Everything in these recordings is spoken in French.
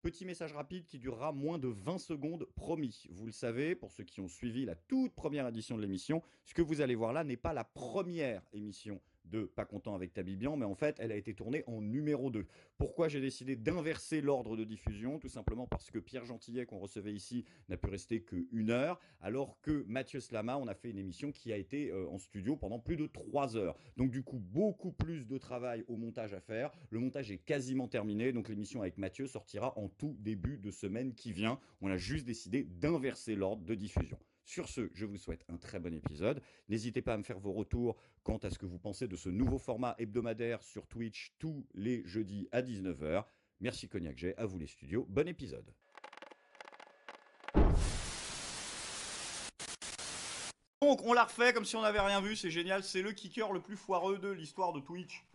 Petit message rapide qui durera moins de 20 secondes, promis. Vous le savez, pour ceux qui ont suivi la toute première édition de l'émission, ce que vous allez voir là n'est pas la première émission de Pas content avec Tabibian, mais en fait, elle a été tournée en numéro 2. Pourquoi j'ai décidé d'inverser l'ordre de diffusion? Tout simplement parce que Pierre Gentillet, qu'on recevait ici, n'a pu rester qu'une heure, alors que Mathieu Slama, on a fait une émission qui a été en studio pendant plus de 3 heures. Donc du coup, beaucoup plus de travail au montage à faire. Le montage est quasiment terminé, donc l'émission avec Mathieu sortira en tout début de semaine qui vient. On a juste décidé d'inverser l'ordre de diffusion. Sur ce, je vous souhaite un très bon épisode. N'hésitez pas à me faire vos retours quant à ce que vous pensez de ce nouveau format hebdomadaire sur Twitch tous les jeudis à 19h. Merci Cognac J, à vous les studios. Bon épisode. Donc on l'a refait comme si on n'avait rien vu, c'est génial, c'est le kicker le plus foireux de l'histoire de Twitch.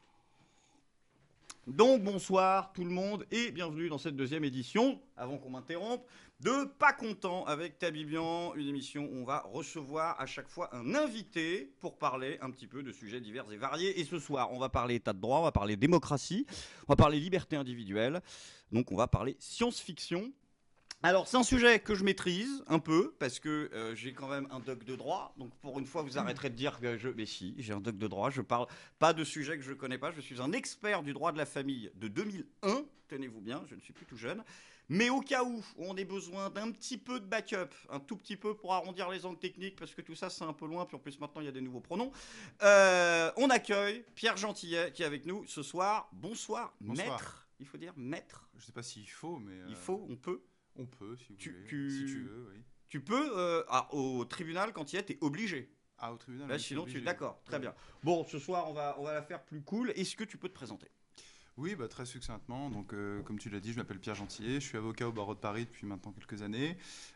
Donc bonsoir tout le monde et bienvenue dans cette deuxième édition, avant qu'on m'interrompe, de Pas content avec Tabibian, une émission où on va recevoir à chaque fois un invité pour parler un petit peu de sujets divers et variés. Et ce soir, on va parler état de droit, on va parler démocratie, on va parler liberté individuelle, donc on va parler science-fiction. Alors, c'est un sujet que je maîtrise un peu, parce que j'ai quand même un doc de droit. Donc, pour une fois, vous arrêterez de dire que je. Mais si, j'ai un doc de droit. Je parle pas de sujets que je connais pas. Je suis un expert du droit de la famille de 2001. Tenez-vous bien, je ne suis plus tout jeune. Mais au cas où on ait besoin d'un petit peu de backup, un tout petit peu pour arrondir les angles techniques, parce que tout ça, c'est un peu loin. Puis en plus, maintenant, il y a des nouveaux pronoms. On accueille Pierre Gentillet qui est avec nous ce soir. Bonsoir, Bonsoir. Maître. Il faut dire maître. Je sais pas s'il faut, mais. Il faut, on peut. On peut, si vous voulez. Tu- Si tu veux, oui. Tu peux, au tribunal, quand il y es, t'es obligé. Ah, au tribunal, Là, oui, c'est sinon, tu es obligé. d'accord. Très Ouais. bien. Bon, ce soir, on va la faire plus cool. Est-ce que tu peux te présenter? Oui, bah, très succinctement. Donc, comme tu l'as dit, je m'appelle Pierre Gentillet. Je suis avocat au barreau de Paris depuis maintenant quelques années.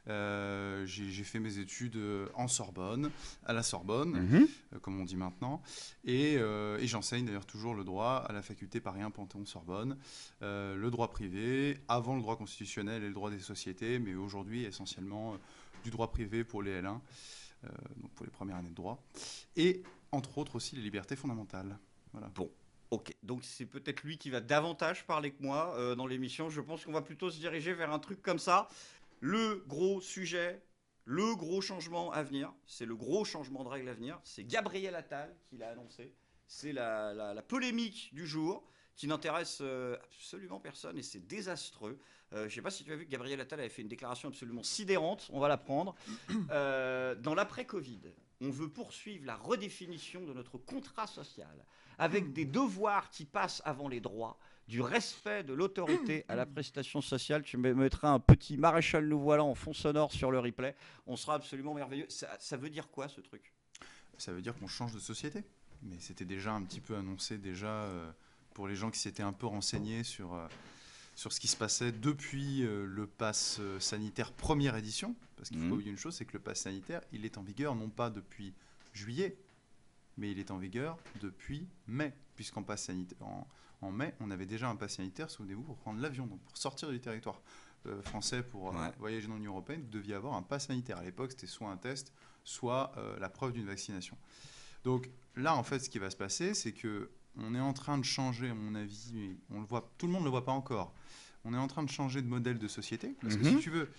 J'ai fait mes études en Sorbonne, à la Sorbonne, comme on dit maintenant. Et j'enseigne d'ailleurs toujours le droit à la faculté Paris 1 Panthéon-Sorbonne. Le droit privé, avant le droit constitutionnel et le droit des sociétés, mais aujourd'hui essentiellement du droit privé pour les L1, donc pour les premières années de droit. Et entre autres aussi les libertés fondamentales. Voilà. Bon. Ok, donc c'est peut-être lui qui va davantage parler que moi dans l'émission. Je pense qu'on va plutôt se diriger vers un truc comme ça. Le gros sujet, le gros changement à venir, c'est le gros changement de règle à venir. C'est Gabriel Attal qui l'a annoncé. C'est la polémique du jour qui n'intéresse absolument personne et c'est désastreux. Je ne sais pas si tu as vu que Gabriel Attal avait fait une déclaration absolument sidérante, on va la prendre. Dans l'après-Covid, on veut poursuivre la redéfinition de notre contrat social avec des devoirs qui passent avant les droits, du respect de l'autorité à la prestation sociale. Tu me mettras un petit maréchal nous voilà en fond sonore sur le replay. On sera absolument merveilleux. Ça veut dire quoi ce truc? Ça veut dire qu'on change de société. Mais c'était déjà un petit peu annoncé déjà pour les gens qui s'étaient un peu renseignés sur ce qui se passait depuis le pass sanitaire première édition. Parce qu'il faut pas oublier une chose, c'est que le pass sanitaire, il est en vigueur non pas depuis juillet, mais il est en vigueur depuis mai. Puisqu'en pass sanitaire, en mai, on avait déjà un pass sanitaire, souvenez-vous, pour prendre l'avion, donc pour sortir du territoire français pour voyager dans l'Union européenne, vous deviez avoir un pass sanitaire. À l'époque, c'était soit un test, soit la preuve d'une vaccination. Donc là, en fait, ce qui va se passer, c'est que on est en train de changer, à mon avis, mais on le voit, tout le monde ne le voit pas encore. On est en train de changer de modèle de société, parce que si tu veux,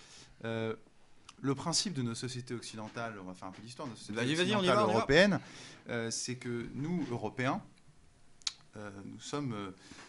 le principe de nos sociétés occidentales, on va faire un peu d'histoire, de nos sociétés occidentales européennes, c'est que nous, Européens, nous sommes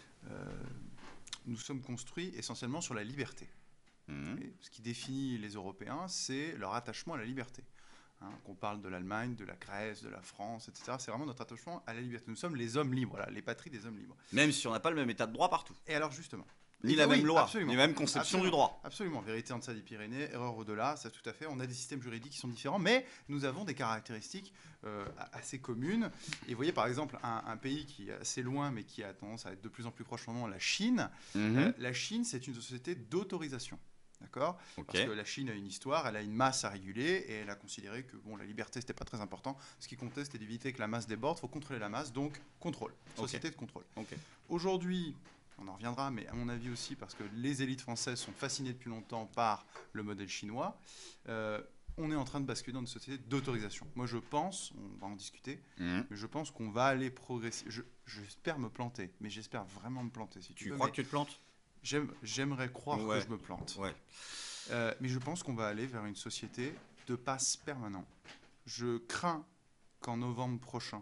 construits essentiellement sur la liberté. Et ce qui définit les Européens, c'est leur attachement à la liberté. Qu'on parle de l'Allemagne, de la Grèce, de la France, etc. C'est vraiment notre attachement à la liberté. Nous sommes les hommes libres, voilà, les patries des hommes libres. Même si on n'a pas le même état de droit partout. Et alors justement. Ni la même loi, ni la même conception du droit. Absolument. Vérité en deçà des Pyrénées, erreur au-delà, ça tout à fait. On a des systèmes juridiques qui sont différents, mais nous avons des caractéristiques assez communes. Et vous voyez par exemple un pays qui est assez loin, mais qui a tendance à être de plus en plus proche, la Chine. La Chine, c'est une société d'autorisation. D'accord ? Parce que la Chine a une histoire, elle a une masse à réguler et elle a considéré que la liberté, c'était pas très important. Ce qui comptait, c'était d'éviter que la masse déborde. Il faut contrôler la masse, donc contrôle. Société de contrôle. Aujourd'hui, on en reviendra, mais à mon avis aussi, parce que les élites françaises sont fascinées depuis longtemps par le modèle chinois, on est en train de basculer dans une société d'autorisation. Moi, je pense, on va en discuter, mais je pense qu'on va aller progresser. J'espère me planter, mais j'espère vraiment me planter. Si tu crois que tu te plantes ? J'aimerais croire Ouais. que je me plante. Ouais. Mais je pense qu'on va aller vers une société de pass permanent. Je crains qu'en novembre prochain,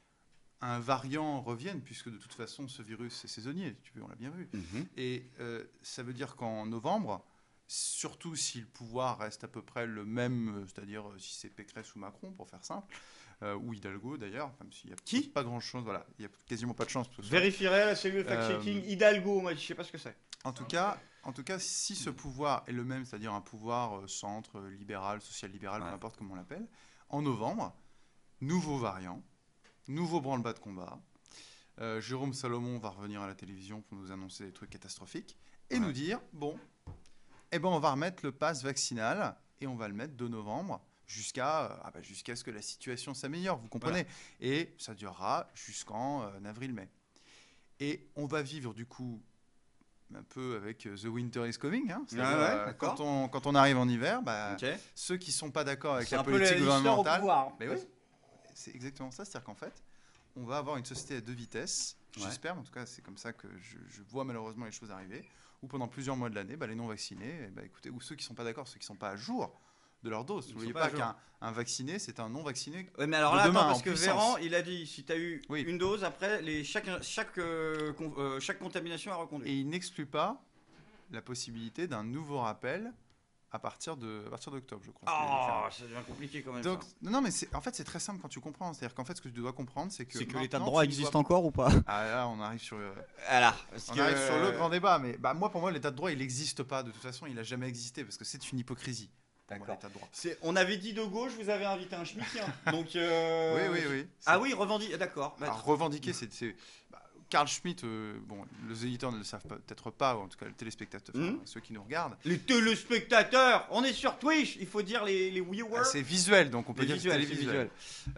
un variant revienne, puisque de toute façon, ce virus est saisonnier, on l'a bien vu. Et ça veut dire qu'en novembre, surtout si le pouvoir reste à peu près le même, c'est-à-dire si c'est Pécresse ou Macron, pour faire simple, ou Hidalgo d'ailleurs, même s'il n'y a Qui pas grand-chose, voilà, il n'y a quasiment pas de chance. Pour Vérifierai la cellule fact-checking Hidalgo, moi je sais pas ce que c'est. En tout cas, si ce pouvoir est le même, c'est-à-dire un pouvoir centre, libéral, social-libéral, peu importe comment on l'appelle, en novembre, nouveau variant, nouveau branle-bas de combat. Jérôme Salomon va revenir à la télévision pour nous annoncer des trucs catastrophiques et nous dire, bon, eh ben on va remettre le pass vaccinal et on va le mettre de novembre jusqu'à ce que la situation s'améliore, vous comprenez. Et ça durera jusqu'en avril-mai. Et on va vivre du coup un peu avec The Winter is Coming. Hein, quand on arrive en hiver, ceux qui ne sont pas d'accord avec la politique gouvernementale... Mais oui, c'est exactement ça. C'est-à-dire qu'en fait, on va avoir une société à deux vitesses, j'espère, en tout cas c'est comme ça que je vois malheureusement les choses arriver, où pendant plusieurs mois de l'année, les non-vaccinés, écoutez, ou ceux qui ne sont pas d'accord, ceux qui ne sont pas à jour de leur dose. N'oubliez pas qu'un vacciné, c'est un non-vacciné. Oui, mais alors là, attends, parce que Véran, il a dit, si tu as eu une dose, après, chaque contamination a reconduit. Et il n'exclut pas la possibilité d'un nouveau rappel à partir d'octobre, je crois. Ah, ça devient compliqué quand même. Donc, non, mais en fait, c'est très simple quand tu comprends. C'est-à-dire qu'en fait, ce que tu dois comprendre, c'est que l'état de droit existe encore ou pas? Ah là, on arrive sur arrive sur le grand débat. Mais pour moi, l'état de droit, il n'existe pas. De toute façon, il n'a jamais existé parce que c'est une hypocrisie. D'accord. L'état de droit. On avait dit de gauche, vous avez invité un schmittien. Donc oui. Ah oui, revendiquer. D'accord. Revendiquer, c'est Carl Schmitt, les éditeurs ne le savent peut-être pas, ou en tout cas les téléspectateurs, ceux qui nous regardent. Les téléspectateurs, on est sur Twitch, il faut dire les viewers. C'est visuel, donc on peut dire télévisuel.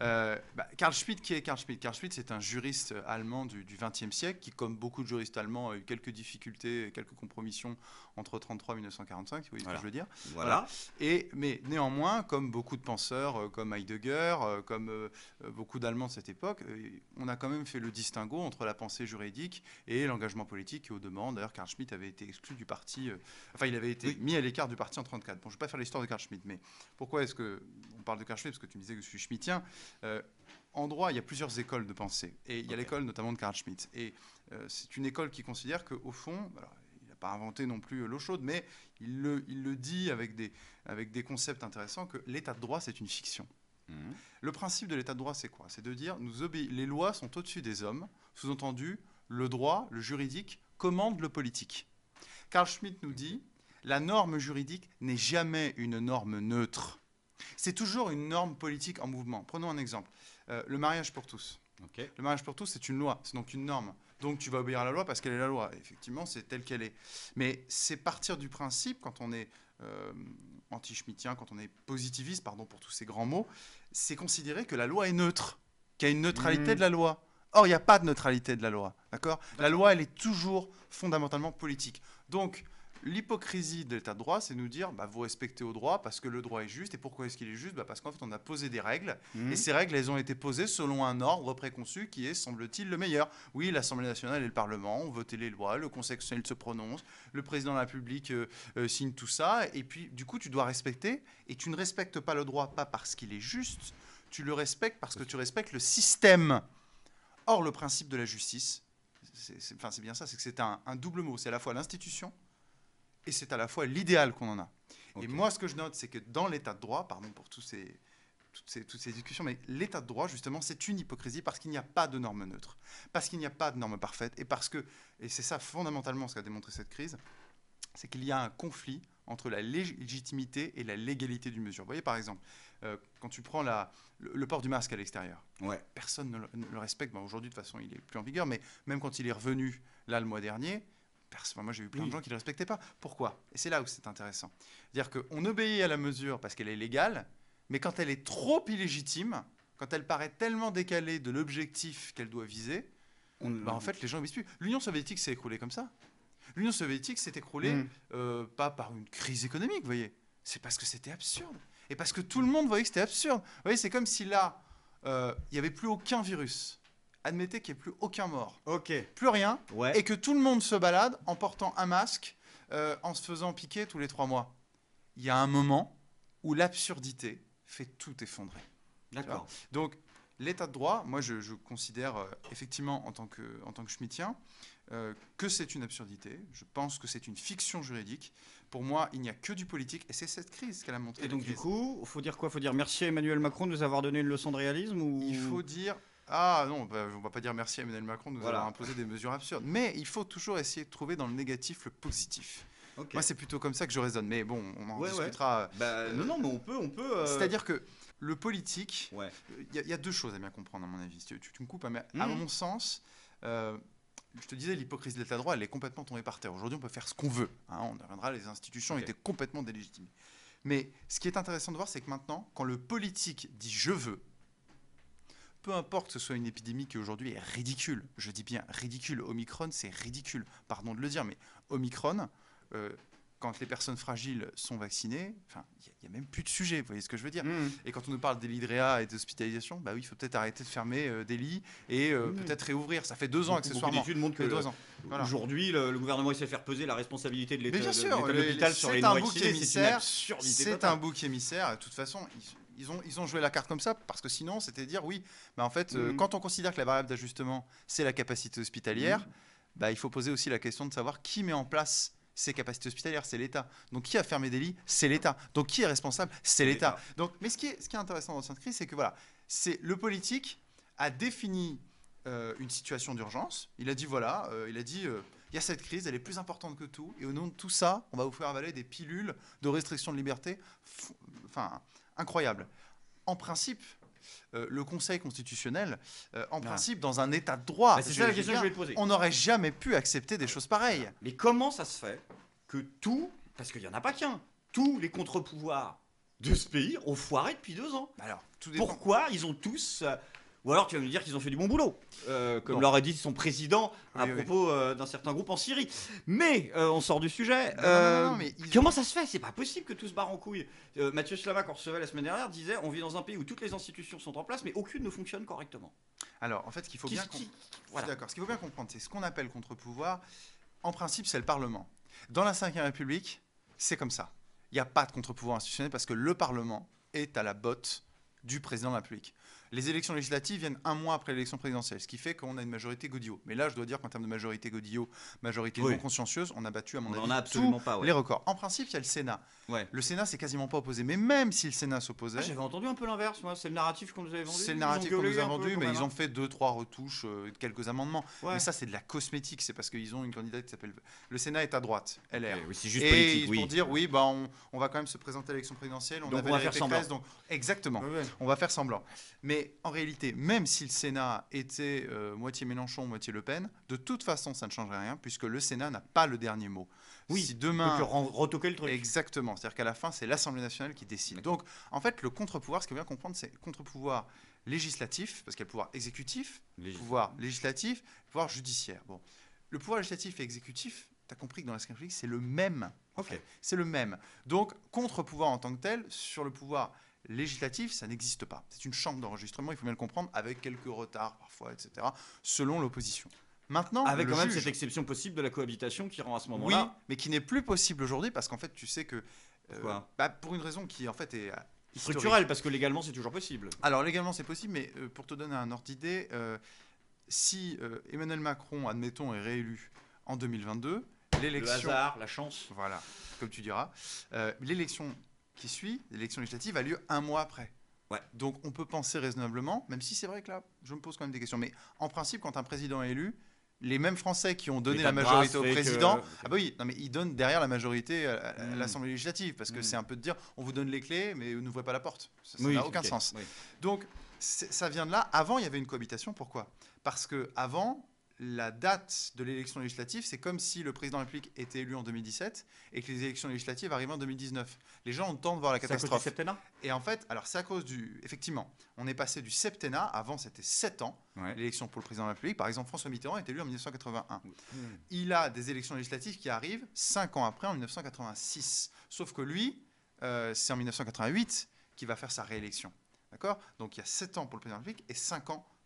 Carl Schmitt, qui est Carl Schmitt? Carl Schmitt, c'est un juriste allemand du XXe siècle qui, comme beaucoup de juristes allemands, a eu quelques difficultés, quelques compromissions entre 1933 et 1945, si vous voyez ce que je veux dire. Voilà. Mais néanmoins, comme beaucoup de penseurs, comme Heidegger, comme beaucoup d'Allemands de cette époque, on a quand même fait le distinguo entre la pensée juridique et l'engagement politique. Et au demeurant, d'ailleurs, Carl Schmitt avait été exclu du parti, il avait été mis à l'écart du parti en 1934. Bon, je ne vais pas faire l'histoire de Carl Schmitt, mais pourquoi est-ce qu'on parle de Carl Schmitt? Parce que tu me disais que je suis schmittien. En droit, il y a plusieurs écoles de pensée. Et il y a l'école notamment de Carl Schmitt. Et c'est une école qui considère qu'au fond, il n'a pas inventé non plus l'eau chaude, mais il le dit avec des concepts intéressants, que l'état de droit, c'est une fiction. Le principe de l'état de droit, c'est quoi? C'est de dire les lois sont au-dessus des hommes, sous-entendu, le droit, le juridique, commande le politique. Carl Schmitt nous dit, la norme juridique n'est jamais une norme neutre. C'est toujours une norme politique en mouvement. Prenons un exemple. Le mariage pour tous. Le mariage pour tous, c'est une loi, c'est donc une norme. Donc tu vas obéir à la loi parce qu'elle est la loi. Effectivement, c'est telle qu'elle est. Mais c'est partir du principe, quand on est anti-schmittien, quand on est positiviste, pardon pour tous ces grands mots, c'est considérer que la loi est neutre, qu'il y a une neutralité de la loi. Or, il n'y a pas de neutralité de la loi, d'accord ? La loi, elle est toujours fondamentalement politique. Donc, l'hypocrisie de l'état de droit, c'est nous dire, vous respectez au droit parce que le droit est juste. Et pourquoi est-ce qu'il est juste ? Parce qu'en fait, on a posé des règles. Et ces règles, elles ont été posées selon un ordre préconçu qui est, semble-t-il, le meilleur. Oui, l'Assemblée nationale et le Parlement ont voté les lois, le Conseil constitutionnel se prononce, le président de la République signe tout ça. Et puis, du coup, tu dois respecter. Et tu ne respectes pas le droit, pas parce qu'il est juste, tu le respectes parce que tu respectes le système. Or, le principe de la justice, c'est bien ça, c'est que c'est un double mot. C'est à la fois l'institution et c'est à la fois l'idéal qu'on en a. Okay. Et moi, ce que je note, c'est que dans l'état de droit, pardon pour toutes ces discussions, mais l'état de droit, justement, c'est une hypocrisie parce qu'il n'y a pas de normes neutres, parce qu'il n'y a pas de normes parfaites, et c'est ça fondamentalement ce qu'a démontré cette crise, c'est qu'il y a un conflit entre la légitimité et la légalité d'une mesure. Vous voyez, par exemple, quand tu prends le port du masque à l'extérieur, personne ne le respecte. Aujourd'hui, de toute façon, il n'est plus en vigueur, mais même quand il est revenu, là, le mois dernier, moi, j'ai vu plein de gens qui ne le respectaient pas. Pourquoi ? Et c'est là où c'est intéressant. C'est-à-dire qu'on obéit à la mesure parce qu'elle est légale, mais quand elle est trop illégitime, quand elle paraît tellement décalée de l'objectif qu'elle doit viser, en fait, les gens n'obéissent plus. L'Union soviétique s'est écroulée comme ça. L'Union soviétique s'est écroulée pas par une crise économique, vous voyez. C'est parce que c'était absurde. Et parce que tout le monde voyait que c'était absurde. Vous voyez, c'est comme si là, il n'y avait plus aucun virus. admettez qu'il n'y ait plus aucun mort, Ok. plus rien, Ouais. et que tout le monde se balade en portant un masque, en se faisant piquer tous les 3 mois. Il y a un moment où l'absurdité fait tout effondrer. D'accord. Donc, l'état de droit, moi, je considère effectivement, en tant que schmittien, que c'est une absurdité. Je pense que c'est une fiction juridique. Pour moi, il n'y a que du politique, et c'est cette crise qu'elle a montré. Et donc, du coup, faut dire quoi? Faut dire merci à Emmanuel Macron de nous avoir donné une leçon de réalisme ou... Il faut dire... Ah non, on ne va pas dire merci à Emmanuel Macron de nous Voilà. avoir imposé des mesures absurdes. Mais il faut toujours essayer de trouver dans le négatif le positif. Ok. Moi, c'est plutôt comme ça que je raisonne. Mais bon, on en Ouais, discutera. Bah, non, mais on peut. C'est-à-dire que le politique, Ouais. il y a 2 choses à bien comprendre, à mon avis. Tu me coupes, hein, mais à mon sens, je te disais, l'hypocrisie de l'état de droit, elle est complètement tombée par terre. Aujourd'hui, on peut faire ce qu'on veut. Hein, on y reviendra, les institutions étaient complètement délégitimées. Mais ce qui est intéressant de voir, c'est que maintenant, quand le politique dit « je veux », peu importe que ce soit une épidémie qui aujourd'hui est ridicule, je dis bien ridicule, Omicron, c'est ridicule, pardon de le dire, mais Omicron, quand les personnes fragiles sont vaccinées, il n'y a même plus de sujet, vous voyez ce que je veux dire. Et quand on nous parle des lits de réa et d'hospitalisation, bah oui, il faut peut-être arrêter de fermer des lits et peut-être réouvrir. Ça fait 2 ans accessoirement. Beaucoup d'études montrent que 2 ans. Voilà. Aujourd'hui, le gouvernement essaie de faire peser la responsabilité de l'État, Mais bien sûr, de l'hôpital sur les non-vaccinés. C'est une absurdité C'est totale. un bouc émissaire. De toute façon, ils ont joué la carte comme ça parce que sinon, c'était dire oui. Bah en fait, quand on considère que la variable d'ajustement, c'est la capacité hospitalière, bah, il faut poser aussi la question de savoir qui met en place ces capacités hospitalières, c'est l'État. Donc qui a fermé des lits, c'est l'État. Donc qui est responsable, c'est l'État. Donc, mais ce qui est intéressant dans cette crise, c'est que voilà, c'est le politique a défini une situation d'urgence. Il a dit voilà, il y a cette crise, elle est plus importante que tout, et au nom de tout ça, on va vous faire avaler des pilules de restriction de liberté, incroyables. En principe, le Conseil constitutionnel, principe, dans un état de droit, Bah, c'est ça la question que je voulais te poser. On n'aurait jamais pu accepter des choses pareilles. Mais comment ça se fait que parce qu'il n'y en a pas qu'un, tous les contre-pouvoirs de ce pays ont foiré depuis 2 ans? Alors, tout dépend. Pourquoi ils ont tous... ou alors tu vas me dire qu'ils ont fait du bon boulot, comme l'aurait dit son président à propos d'un certain groupe en Syrie. Mais on sort du sujet. Non, mais comment ça se fait? C'est pas possible que tout se barre en couille. Mathieu Slama, qu'on recevait la semaine dernière, disait on vit dans un pays où toutes les institutions sont en place, mais aucune ne fonctionne correctement. Alors, en fait, ce qu'il faut bien voilà. D'accord. Ce qu'il faut bien comprendre, c'est ce qu'on appelle contre-pouvoir. En principe, c'est le Parlement. Dans la Ve République, c'est comme ça. Il n'y a pas de contre-pouvoir institutionnel parce que le Parlement est à la botte du président de la République. Les élections législatives viennent 1 mois après l'élection présidentielle, ce qui fait qu'on a une majorité Godillot. Mais là, je dois dire qu'en termes de majorité Godillot, majorité non consciencieuse, on a battu, à mon avis, tous les records. En principe, il y a le Sénat. Ouais. Le Sénat, c'est quasiment pas opposé. Mais même si le Sénat s'opposait... j'avais entendu un peu l'inverse, moi. C'est le narratif qu'on nous avait vendu. C'est le narratif qu'on nous a vendu, mais ils ont fait 2-3 retouches, quelques amendements. Ouais. Mais ça, c'est de la cosmétique. C'est parce qu'ils ont une candidate qui s'appelle... Le Sénat est à droite, LR. Oui, c'est juste politique, pour dire, oui, bah, on va quand même se présenter à l'élection présidentielle. Donc on va faire semblant. Donc, exactement. On va faire semblant. Mais en réalité, même si le Sénat était moitié Mélenchon, moitié Le Pen, de toute façon, ça ne changerait rien, puisque le Sénat n'a pas le dernier mot. Oui, si demain... donc retoquer le truc. Exactement, c'est-à-dire qu'à la fin, c'est l'Assemblée nationale qui décide. Donc, en fait, le contre-pouvoir, ce qu'il faut bien comprendre, c'est le contre-pouvoir législatif, parce qu'il y a le pouvoir exécutif, le pouvoir législatif, le pouvoir judiciaire. Bon. Le pouvoir législatif et exécutif, tu as compris que dans la Ve République, c'est le même. Okay. C'est le même. Donc, contre-pouvoir en tant que tel, sur le pouvoir législatif, ça n'existe pas. C'est une chambre d'enregistrement, il faut bien le comprendre, avec quelques retards parfois, etc., selon l'opposition. Maintenant, avec quand même cette exception possible de la cohabitation qui rend à ce moment-là... Oui, mais qui n'est plus possible aujourd'hui parce qu'en fait, tu sais que... pour une raison qui, en fait, est... structurelle, parce que légalement, c'est toujours possible. Alors, légalement, c'est possible, mais pour te donner un ordre d'idée, si Emmanuel Macron, admettons, est réélu en 2022, l'élection... Le hasard, la chance. Voilà, comme tu diras. L'élection qui suit, l'élection législative, a lieu 1 mois après. Ouais. Donc, on peut penser raisonnablement, même si c'est vrai que là, je me pose quand même des questions. Mais en principe, quand un président est élu, les mêmes Français qui ont donné la majorité au président, ah bah oui, non mais ils donnent derrière la majorité à l'Assemblée législative, parce que c'est un peu de dire, on vous donne les clés, mais vous n'ouvrez pas la porte. Ça n'a aucun sens. Oui. Donc, ça vient de là. Avant, il y avait une cohabitation. Pourquoi? Parce que avant, la date de l'élection législative, c'est comme si le président de la République était élu en 2017 et que les élections législatives arrivaient en 2019. Les gens ont le temps de voir la catastrophe. C'est à cause du septennat ? Et en fait, alors c'est à cause du... Effectivement, on est passé du septennat, avant c'était 7 ans, l'élection pour le président de la République. Par exemple, François Mitterrand est élu en 1981. Il a des élections législatives qui arrivent 5 ans après, en 1986. Sauf que lui, c'est en 1988 qu'il va faire sa réélection. D'accord ? Donc il y a 7 ans pour le président de la République et 5 ans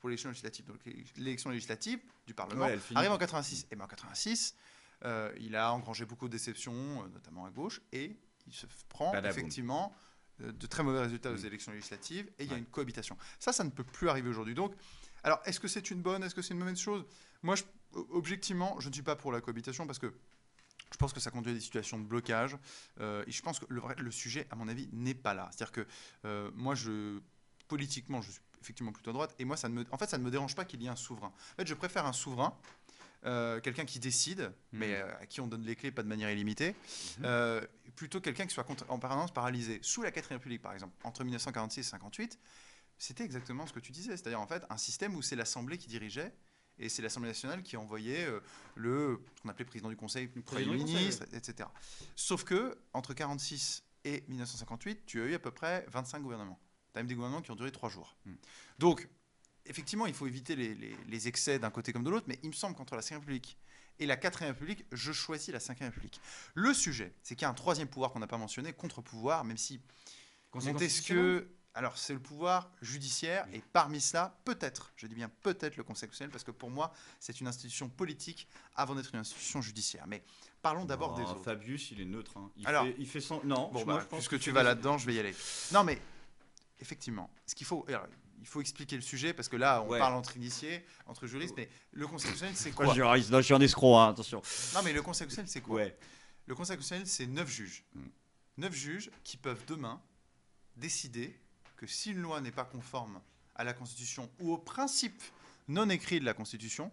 pour l'élection législative. Donc l'élection législative du Parlement Ouais, elle finit. arrive en 86. Et bien en 86, il a engrangé beaucoup de déceptions, notamment à gauche, et il se prend Badaboum. effectivement de très mauvais résultats aux élections législatives, et il y a une cohabitation. Ça ne peut plus arriver aujourd'hui. Donc, alors, est-ce que c'est une bonne, est-ce que c'est une mauvaise chose? Moi, objectivement, je ne suis pas pour la cohabitation parce que je pense que ça conduit à des situations de blocage. Et je pense que le sujet, à mon avis, n'est pas là. C'est-à-dire que moi, politiquement, je suis effectivement plutôt à droite. Et moi, ça ne me dérange pas qu'il y ait un souverain. En fait, je préfère un souverain, quelqu'un qui décide, mais à qui on donne les clés, pas de manière illimitée, plutôt quelqu'un qui soit en permanence paralysé. Sous la 4ème République, par exemple, entre 1946 et 1958, c'était exactement ce que tu disais. C'est-à-dire, en fait, un système où c'est l'Assemblée qui dirigeait. Et c'est l'Assemblée nationale qui envoyait ce qu'on appelait président du Conseil, Premier ministre, etc. Sauf que entre 1946 et 1958, tu as eu à peu près 25 gouvernements. Tu as même des gouvernements qui ont duré 3 jours. Donc, effectivement, il faut éviter les excès d'un côté comme de l'autre, mais il me semble qu'entre la 5ème République et la 4ème République, je choisis la 5ème République. Le sujet, c'est qu'il y a un troisième pouvoir qu'on n'a pas mentionné, contre-pouvoir, même si Montesquieu... Alors, c'est le pouvoir judiciaire, et parmi cela, peut-être, je dis bien peut-être le Conseil constitutionnel, parce que pour moi, c'est une institution politique avant d'être une institution judiciaire. Mais parlons d'abord des autres. Fabius, il est neutre. Hein. Il fait son... Non, bon, moi, je pense puisque tu vas là-dedans, je vais y aller. Non, mais effectivement, il faut expliquer le sujet, parce que là, on parle entre initiés, entre juristes, mais le Conseil constitutionnel, c'est quoi? Je suis un escroc, hein, attention. Non, mais le Conseil constitutionnel, c'est quoi? Le Conseil constitutionnel, c'est 9 juges. 9 juges qui peuvent demain décider que si une loi n'est pas conforme à la Constitution ou au principe non écrit de la Constitution,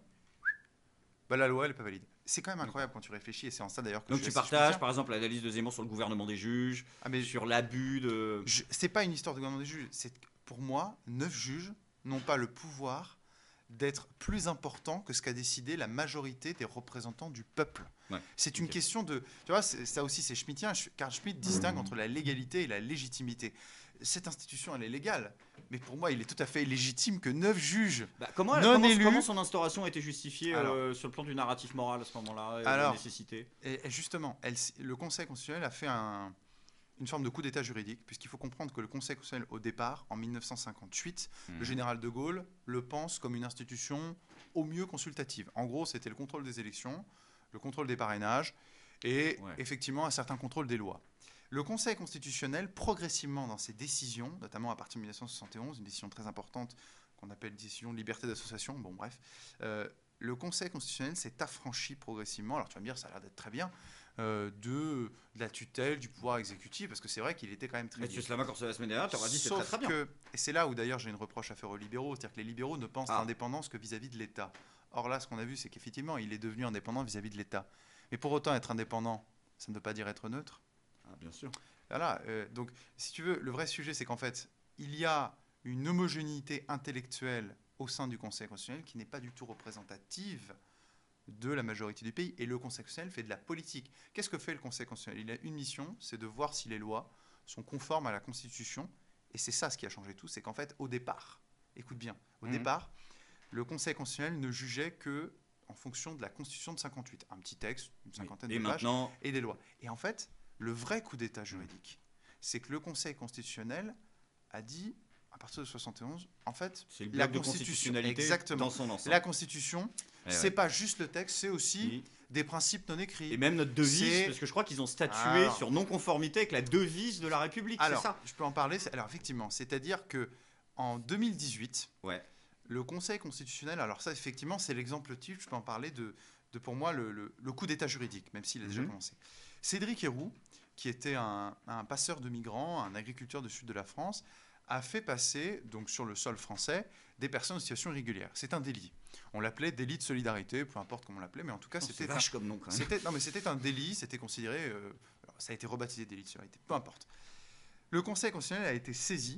bah la loi, elle n'est pas valide. C'est quand même incroyable quand tu réfléchis, et c'est en ça d'ailleurs que donc tu partages, par exemple, l'analyse de Zemmour sur le gouvernement des juges, sur l'abus de... C'est pas une histoire de gouvernement des juges. Pour moi, 9 juges n'ont pas le pouvoir d'être plus important que ce qu'a décidé la majorité des représentants du peuple. C'est une question de... Tu vois, ça aussi, c'est schmittien. Karl Schmitt distingue entre la légalité et la légitimité. Cette institution, elle est légale. Mais pour moi, il est tout à fait légitime que 9 juges comment son instauration a été justifiée sur le plan du narratif moral à ce moment-là, la nécessité? Et justement, le Conseil constitutionnel a fait une forme de coup d'état juridique, puisqu'il faut comprendre que le Conseil constitutionnel, au départ, en 1958, le général de Gaulle le pense comme une institution au mieux consultative. En gros, c'était le contrôle des élections, le contrôle des parrainages et effectivement un certain contrôle des lois. Le Conseil constitutionnel, progressivement dans ses décisions, notamment à partir de 1971, une décision très importante qu'on appelle décision de liberté d'association, bon bref, le Conseil constitutionnel s'est affranchi progressivement, alors tu vas me dire ça a l'air d'être très bien, de la tutelle du pouvoir exécutif, parce que c'est vrai qu'il était quand même très... Mais Slama, quand c'est la semaine dernière, tu auras dit c'est très très bien. Et c'est là où d'ailleurs j'ai une reproche à faire aux libéraux, c'est-à-dire que les libéraux ne pensent l'indépendance que vis-à-vis de l'État. Or là, ce qu'on a vu, c'est qu'effectivement, il est devenu indépendant vis-à-vis de l'État. Mais pour autant, être indépendant, ça ne veut pas dire être neutre. Bien sûr. Voilà, donc si tu veux, le vrai sujet, c'est qu'en fait, il y a une homogénéité intellectuelle au sein du Conseil constitutionnel qui n'est pas du tout représentative de la majorité du pays. Et le Conseil constitutionnel fait de la politique. Qu'est-ce que fait le Conseil constitutionnel? Il a une mission, c'est de voir si les lois sont conformes à la Constitution. Et c'est ça ce qui a changé tout, c'est qu'en fait, au départ, écoute bien, au départ, le Conseil constitutionnel ne jugeait que en fonction de la Constitution de 58. Un petit texte, une cinquantaine de pages, et des lois. Et en fait, le vrai coup d'état juridique, c'est que le Conseil constitutionnel a dit, à partir de 71, en fait, la constitutionnalité exactement, dans son ensemble. La Constitution, c'est pas juste le texte, c'est aussi des principes non écrits. Et même notre devise, parce que je crois qu'ils ont statué sur non-conformité avec la devise de la République, c'est ça? Je peux en parler. Alors effectivement, c'est-à-dire que en 2018, le Conseil constitutionnel, alors ça effectivement, c'est l'exemple type, je peux en parler de pour moi le coup d'état juridique, même s'il a déjà commencé. Cédric Héroux, qui était un passeur de migrants, un agriculteur du sud de la France, a fait passer, donc sur le sol français, des personnes en situation irrégulière. C'est un délit. On l'appelait délit de solidarité, peu importe comment on l'appelait, mais en tout cas, c'était vache comme nom quand même. Non, mais c'était un délit, c'était considéré, ça a été rebaptisé délit de solidarité, peu importe. Le Conseil constitutionnel a été saisi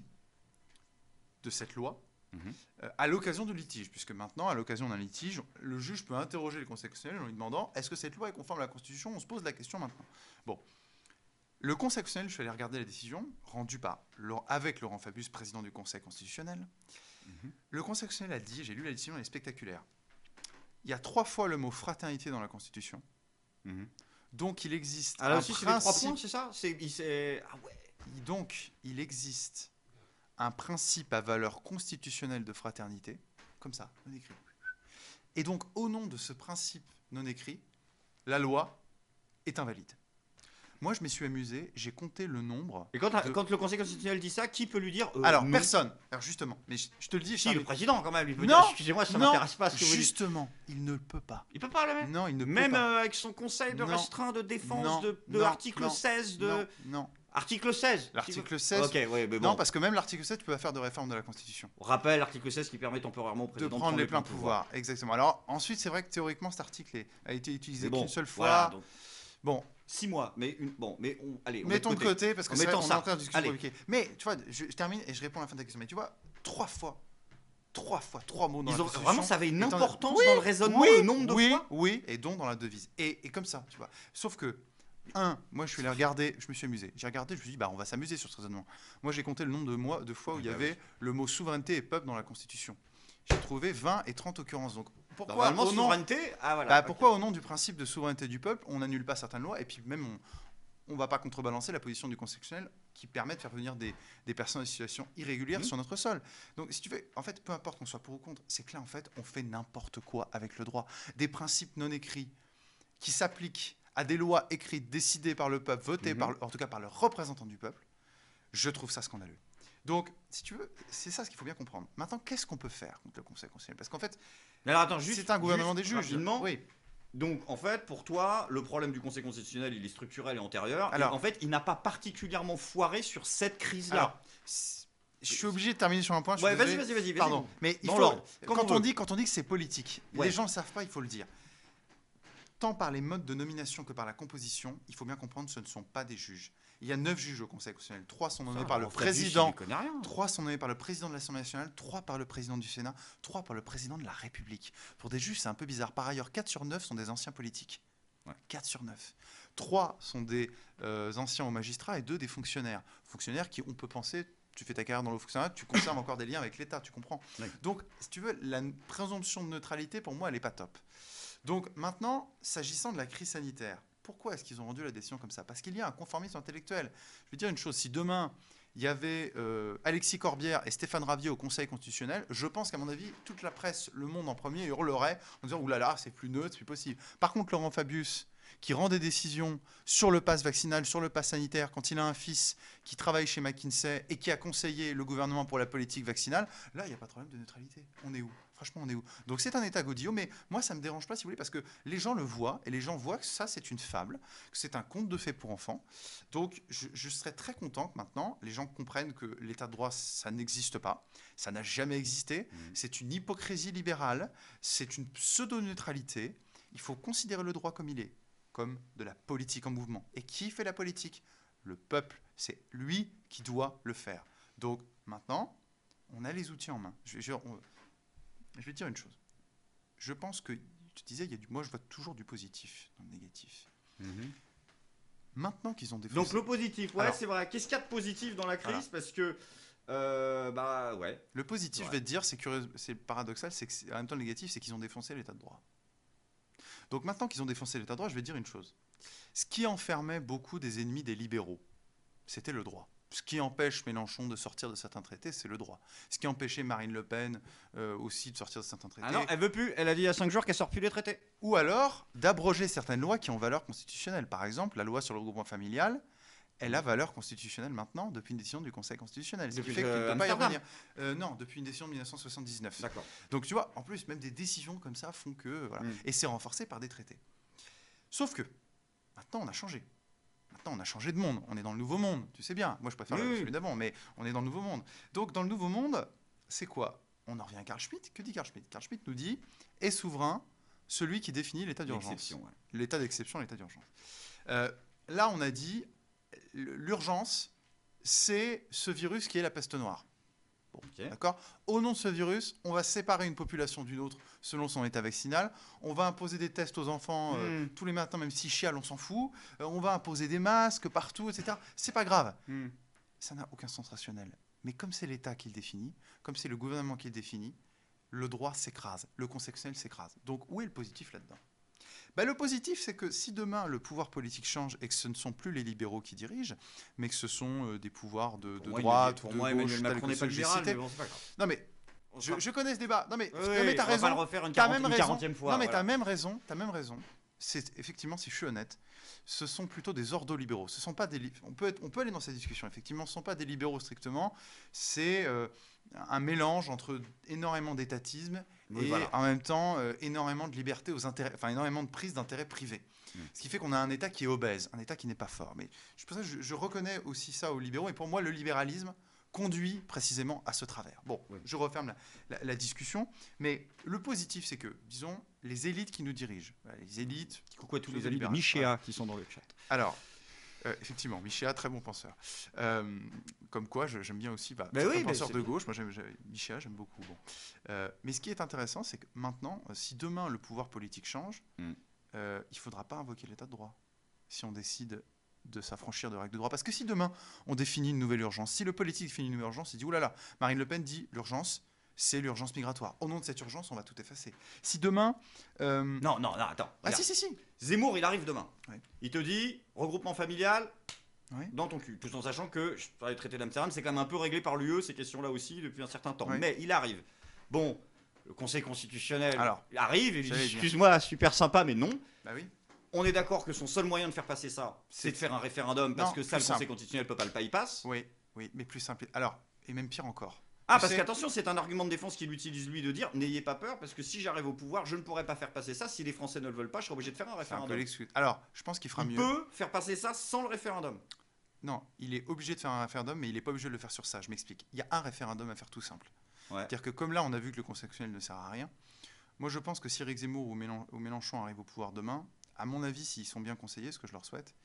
de cette loi à l'occasion de litige, puisque maintenant, à l'occasion d'un litige, le juge peut interroger le Conseil constitutionnel en lui demandant est-ce que cette loi est conforme à la Constitution? On se pose la question maintenant. Bon. Le Conseil constitutionnel, je suis allé regarder la décision rendue avec Laurent Fabius, président du Conseil constitutionnel. Le Conseil constitutionnel a dit, j'ai lu la décision, elle est spectaculaire. Il y a 3 fois le mot fraternité dans la Constitution. Donc il existe un principe... c'est les 3 points, c'est ça? Donc il existe un principe à valeur constitutionnelle de fraternité, comme ça, non écrit. Et donc, au nom de ce principe non écrit, la loi est invalide. Moi, je m'y suis amusé, j'ai compté le nombre. Et quand le Conseil constitutionnel dit ça, qui peut lui dire alors, non. Personne. Alors, justement, mais je te le dis. Si, le président, quand même, il peut non, dire excusez-moi, ça m'intéresse pas ce que vous dites. Justement, il ne peut pas. Il peut pas le mettre. Non, il ne peut même pas. Avec son conseil de restreint de défense de non, article 16 de. Non. Article 16. L'article 16. Ok, oui, mais bon. Non, parce que même l'article 16, tu peux pas faire de réforme de la Constitution. On rappelle l'article 16 qui permet temporairement au président de prendre les pleins pouvoirs. Exactement. Alors, ensuite, c'est vrai que théoriquement, cet article a été utilisé qu'une seule fois. Voilà, donc... Bon. 6 mois, mais allez, mettons de côté parce que c'est on est en train de discuter compliquée. Mais tu vois, je termine et je réponds à la fin de ta question. Mais tu vois, 3 mots dans la Constitution. Vraiment, ça avait une importance dans le raisonnement, le nombre de fois. Oui, et donc dans la devise. Et comme ça, tu vois. Sauf que, moi je suis allé regarder, je me suis amusé. J'ai regardé, je me suis dit, on va s'amuser sur ce raisonnement. Moi j'ai compté le nombre de fois où il y avait le mot souveraineté et peuple dans la Constitution. J'ai trouvé 20 et 30 occurrences. Donc, pourquoi au nom, souveraineté voilà, pourquoi au nom du principe de souveraineté du peuple, on n'annule pas certaines lois et puis même on ne va pas contrebalancer la position du Conseil constitutionnel qui permet de faire venir des personnes en situation irrégulière sur notre sol. Donc, si tu veux, en fait, peu importe qu'on soit pour ou contre, c'est que là, en fait, on fait n'importe quoi avec le droit. Des principes non écrits qui s'appliquent à des lois écrites, décidées par le peuple, votées en tout cas par le représentant du peuple, je trouve ça scandaleux. Donc, si tu veux, c'est ça ce qu'il faut bien comprendre. Maintenant, qu'est-ce qu'on peut faire contre le Conseil constitutionnel? Parce qu'en fait, c'est un gouvernement des juges. Oui. Donc, en fait, pour toi, le problème du Conseil constitutionnel, il est structurel et antérieur. Alors, et en fait, il n'a pas particulièrement foiré sur cette crise-là. Alors, je suis obligé de terminer sur un point. Ouais, vas-y. Pardon. Mais il faut, quand on dit que c'est politique, les gens ne savent pas, il faut le dire. Tant par les modes de nomination que par la composition, il faut bien comprendre que ce ne sont pas des juges. Il y a 9 juges au Conseil constitutionnel. 3 sont nommés par le président. 3 sont nommés par le président de l'Assemblée nationale, 3 par le président du Sénat, 3 par le président de la République. Pour des juges, c'est un peu bizarre. Par ailleurs, 4 sur 9 sont des anciens politiques. 4 sur 9. 3 sont des anciens magistrats et 2 des fonctionnaires. Fonctionnaires qui, on peut penser, tu fais ta carrière dans le fonctionnaire, tu conserves encore des liens avec l'État, tu comprends. Oui. Donc, si tu veux, la présomption de neutralité, pour moi, elle n'est pas top. Donc maintenant, s'agissant de la crise sanitaire, pourquoi est-ce qu'ils ont rendu la décision comme ça? Parce qu'il y a un conformisme intellectuel. Je vais dire une chose, si demain, il y avait Alexis Corbière et Stéphane Ravier au Conseil constitutionnel, je pense qu'à mon avis, toute la presse, le monde en premier, hurlerait en disant « Oulala, c'est plus neutre, c'est plus possible ». Par contre, Laurent Fabius, qui rend des décisions sur le pass vaccinal, sur le pass sanitaire, quand il a un fils qui travaille chez McKinsey et qui a conseillé le gouvernement pour la politique vaccinale, là, il n'y a pas de problème de neutralité. On est où? Franchement, on est où? Donc c'est un État godillot, mais moi, ça ne me dérange pas, si vous voulez, parce que les gens le voient, et les gens voient que ça, c'est une fable, que c'est un conte de fées pour enfants. Donc je serais très content que maintenant, les gens comprennent que l'État de droit, ça n'existe pas, ça n'a jamais existé, c'est une hypocrisie libérale, c'est une pseudo-neutralité, il faut considérer le droit comme il est, comme de la politique en mouvement. Et qui fait la politique? Le peuple. C'est lui qui doit le faire. Donc maintenant, on a les outils en main. Je vais te dire une chose. Je pense que, tu disais, moi je vois toujours du positif dans le négatif. Maintenant qu'ils ont défoncé... Donc le positif, c'est vrai. Qu'est-ce qu'il y a de positif dans la crise? Parce que... Le positif, je vais te dire, c'est paradoxal, c'est que en même temps le négatif, c'est qu'ils ont défoncé l'état de droit. Donc maintenant qu'ils ont défoncé l'état de droit, je vais te dire une chose. Ce qui enfermait beaucoup des ennemis des libéraux, c'était le droit. Ce qui empêche Mélenchon de sortir de certains traités, c'est le droit. Ce qui empêchait Marine Le Pen aussi de sortir de certains traités. Ah non, elle veut plus. Elle a dit il y a 5 jours qu'elle sort plus des traités. Ou alors d'abroger certaines lois qui ont valeur constitutionnelle. Par exemple, la loi sur le regroupement familial, elle a valeur constitutionnelle maintenant depuis une décision du Conseil constitutionnel. Ce qui fait qu'il ne peut pas y revenir. Non, depuis une décision de 1979. D'accord. Donc tu vois, en plus, même des décisions comme ça font que... Voilà. Et c'est renforcé par des traités. Sauf que, maintenant, on a changé. Maintenant, on a changé de monde. On est dans le nouveau monde. Tu sais bien. Moi, je préfère celui d'avant, mais on est dans le nouveau monde. Donc, dans le nouveau monde, c'est quoi? On en revient à Carl Schmitt. Que dit Carl Schmitt? Carl Schmitt nous dit « est souverain celui qui définit l'état d'urgence ». L'état d'exception, l'état d'urgence. Là, on a dit l'urgence, c'est ce virus qui est la peste noire. Bon, d'accord. Au nom de ce virus, on va séparer une population d'une autre selon son état vaccinal. On va imposer des tests aux enfants tous les matins, même s'ils chialent, on s'en fout. On va imposer des masques partout, etc. C'est pas grave. Ça n'a aucun sens rationnel. Mais comme c'est l'État qui le définit, comme c'est le gouvernement qui le définit, le droit s'écrase, le Conseil constitutionnel s'écrase. Donc où est le positif là-dedans? Le positif, c'est que si demain le pouvoir politique change et que ce ne sont plus les libéraux qui dirigent, mais que ce sont des pouvoirs de droite ou de gauche, Emmanuel Macron n'est pas libéral, mais bon, c'est pas grave. Non mais Je connais ce débat. Non mais, Oui, mais t'as on va pas le raison. refaire une T'as même raison. 40e fois. Non mais voilà. t'as même raison. T'as même raison. C'est effectivement, si je suis honnête, ce sont plutôt des ordolibéraux. Ce sont pas des. On peut aller dans cette discussion. Effectivement, ce sont pas des libéraux strictement. C'est un mélange entre énormément d'étatisme Oui, et voilà. en même temps énormément de liberté aux intérêts, enfin énormément de prise d'intérêts privés. Ce qui fait qu'on a un État qui est obèse, un État qui n'est pas fort. Mais je reconnais aussi ça aux libéraux. Et pour moi, le libéralisme conduit précisément à ce travers. Bon, Oui. je referme la discussion, mais le positif, c'est que, disons, les élites qui nous dirigent, les élites... Coucou à tous les plutôt amis de libérales, Michéa voilà. qui sont dans le chat. Alors, effectivement, Michéa, très bon penseur. Comme quoi, j'aime bien aussi Mais oui, mais penseur c'est de bien. gauche. Moi, Michéa, j'aime beaucoup. Bon. Mais ce qui est intéressant, c'est que maintenant, si demain le pouvoir politique change, il ne faudra pas invoquer l'état de droit si on décide de s'affranchir de règles de droit. Parce que si demain, on définit une nouvelle urgence, si le politique définit une nouvelle urgence, il dit « oulala, Marine Le Pen dit l'urgence, c'est l'urgence migratoire. Au nom de cette urgence, on va tout effacer. » Si demain... Non, attends. Ah regarde. si. Zemmour, il arrive demain. Oui. Il te dit regroupement familial Oui. dans ton cul. Tout en sachant que je parlais de traité d'Amsterdam, c'est quand même un peu réglé par l'UE ces questions-là aussi depuis un certain temps. Oui. Mais il arrive. Bon, le Conseil constitutionnel Alors, arrive et lui dit j'allais dire. excuse-moi, super sympa, mais non. Bah oui. On est d'accord que son seul moyen de faire passer ça, c'est de faire un référendum parce Non, que ça, le plus Conseil simple. constitutionnel peut pas le bypass. Oui, mais plus simple. Alors, et même pire encore. Ah, Tu parce sais- qu'attention, c'est un argument de défense qu'il utilise lui de dire n'ayez pas peur parce que si j'arrive au pouvoir, je ne pourrai pas faire passer ça. Si les Français ne le veulent pas, je serai obligé de faire un C'est un peu référendum. l'excuse. Alors, je pense qu'il fera Il mieux. peut faire passer ça sans le référendum. Non, il est obligé de faire un référendum, mais il n'est pas obligé de le faire sur ça. Je m'explique. Il y a un référendum à faire tout simple. Ouais. C'est-à-dire que comme là, on a vu que le Conseil constitutionnel ne sert à rien, moi je pense que si Éric Zemmour ou Mélenchon arrivent au pouvoir demain, à mon avis, s'ils sont bien conseillés, ce que je leur souhaite,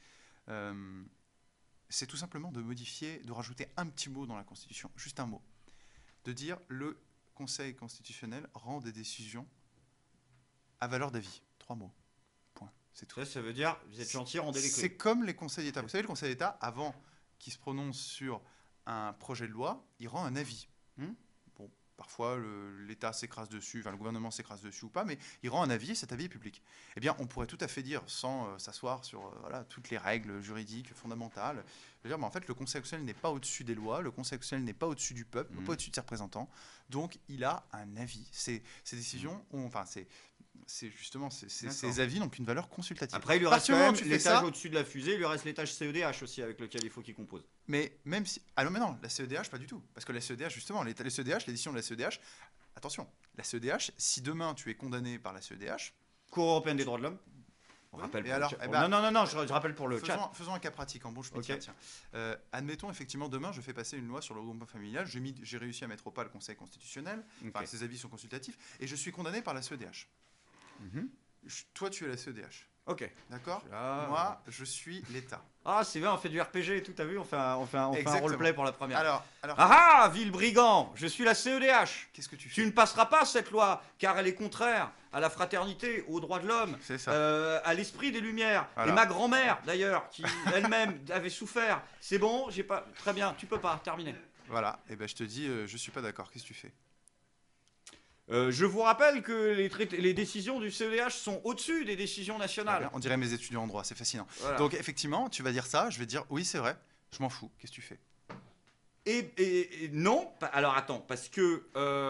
c'est tout simplement de modifier, de rajouter un petit mot dans la Constitution, juste un mot. De dire le Conseil constitutionnel rend des décisions à valeur d'avis. 3 mots. Point. C'est tout. Ça veut dire vous êtes gentil, rendez les C'est clés. comme les conseils d'État. Vous savez, le Conseil d'État, avant qu'il se prononce sur un projet de loi, il rend un avis. Bon, parfois, l'État s'écrase dessus, enfin le gouvernement s'écrase dessus ou pas, mais il rend un avis et cet avis est public. Eh bien, on pourrait tout à fait dire, sans s'asseoir sur voilà, toutes les règles juridiques fondamentales, de dire, en fait, le Conseil constitutionnel n'est pas au-dessus des lois, le Conseil constitutionnel n'est pas au-dessus du peuple, pas au-dessus de ses représentants, donc il a un avis. Ces décisions ont, enfin, c'est justement, ces avis n'ont qu'une valeur consultative. Après, il lui À reste partir quand du moment même où tu fais l'étage ça- au-dessus de la fusée, il lui reste l'étage CEDH aussi avec lequel il faut qu'il compose. Mais même si... Ah non, mais non, la CEDH, pas du tout. Parce que la CEDH, justement, les CEDH, l'édition de la CEDH... Attention, la CEDH, si demain tu es condamné par la CEDH... Cour européenne des droits de l'homme. On Oui, rappelle et pour alors, le chat. eh ben, Non, je rappelle pour le chat. faisons un cas pratique, en bon, je me Ok. tiens. Admettons, effectivement, demain, je fais passer une loi sur le regroupement familial, j'ai réussi à mettre au pas le Conseil constitutionnel, enfin, Ok. ces avis sont consultatifs, et je suis condamné par la CEDH. Mhm. Toi, tu es la CEDH, Ok. d'accord? Ah. Moi, je suis l'État. Ah, c'est bien, on fait du RPG et tout, t'as vu? On fait un Exactement. roleplay pour la première. Alors, Ah ah, ville brigand, je suis la CEDH. qu'est-ce que tu fais? Tu ne passeras pas cette loi, car elle est contraire à la fraternité, aux droits de l'homme, C'est ça. à l'esprit des Lumières. Voilà. Et ma grand-mère, d'ailleurs, qui elle-même avait souffert. C'est bon, j'ai pas. Très bien, tu peux pas, terminé. Voilà, et ben je te dis, je suis pas d'accord, qu'est-ce que tu fais? Je vous rappelle que les décisions du CEDH sont au-dessus des décisions Très nationales. bien, on dirait mes étudiants en droit, c'est fascinant. Voilà. Donc effectivement, tu vas dire ça, je vais dire oui, c'est vrai, je m'en fous, qu'est-ce que tu fais? Et non, alors attends, parce que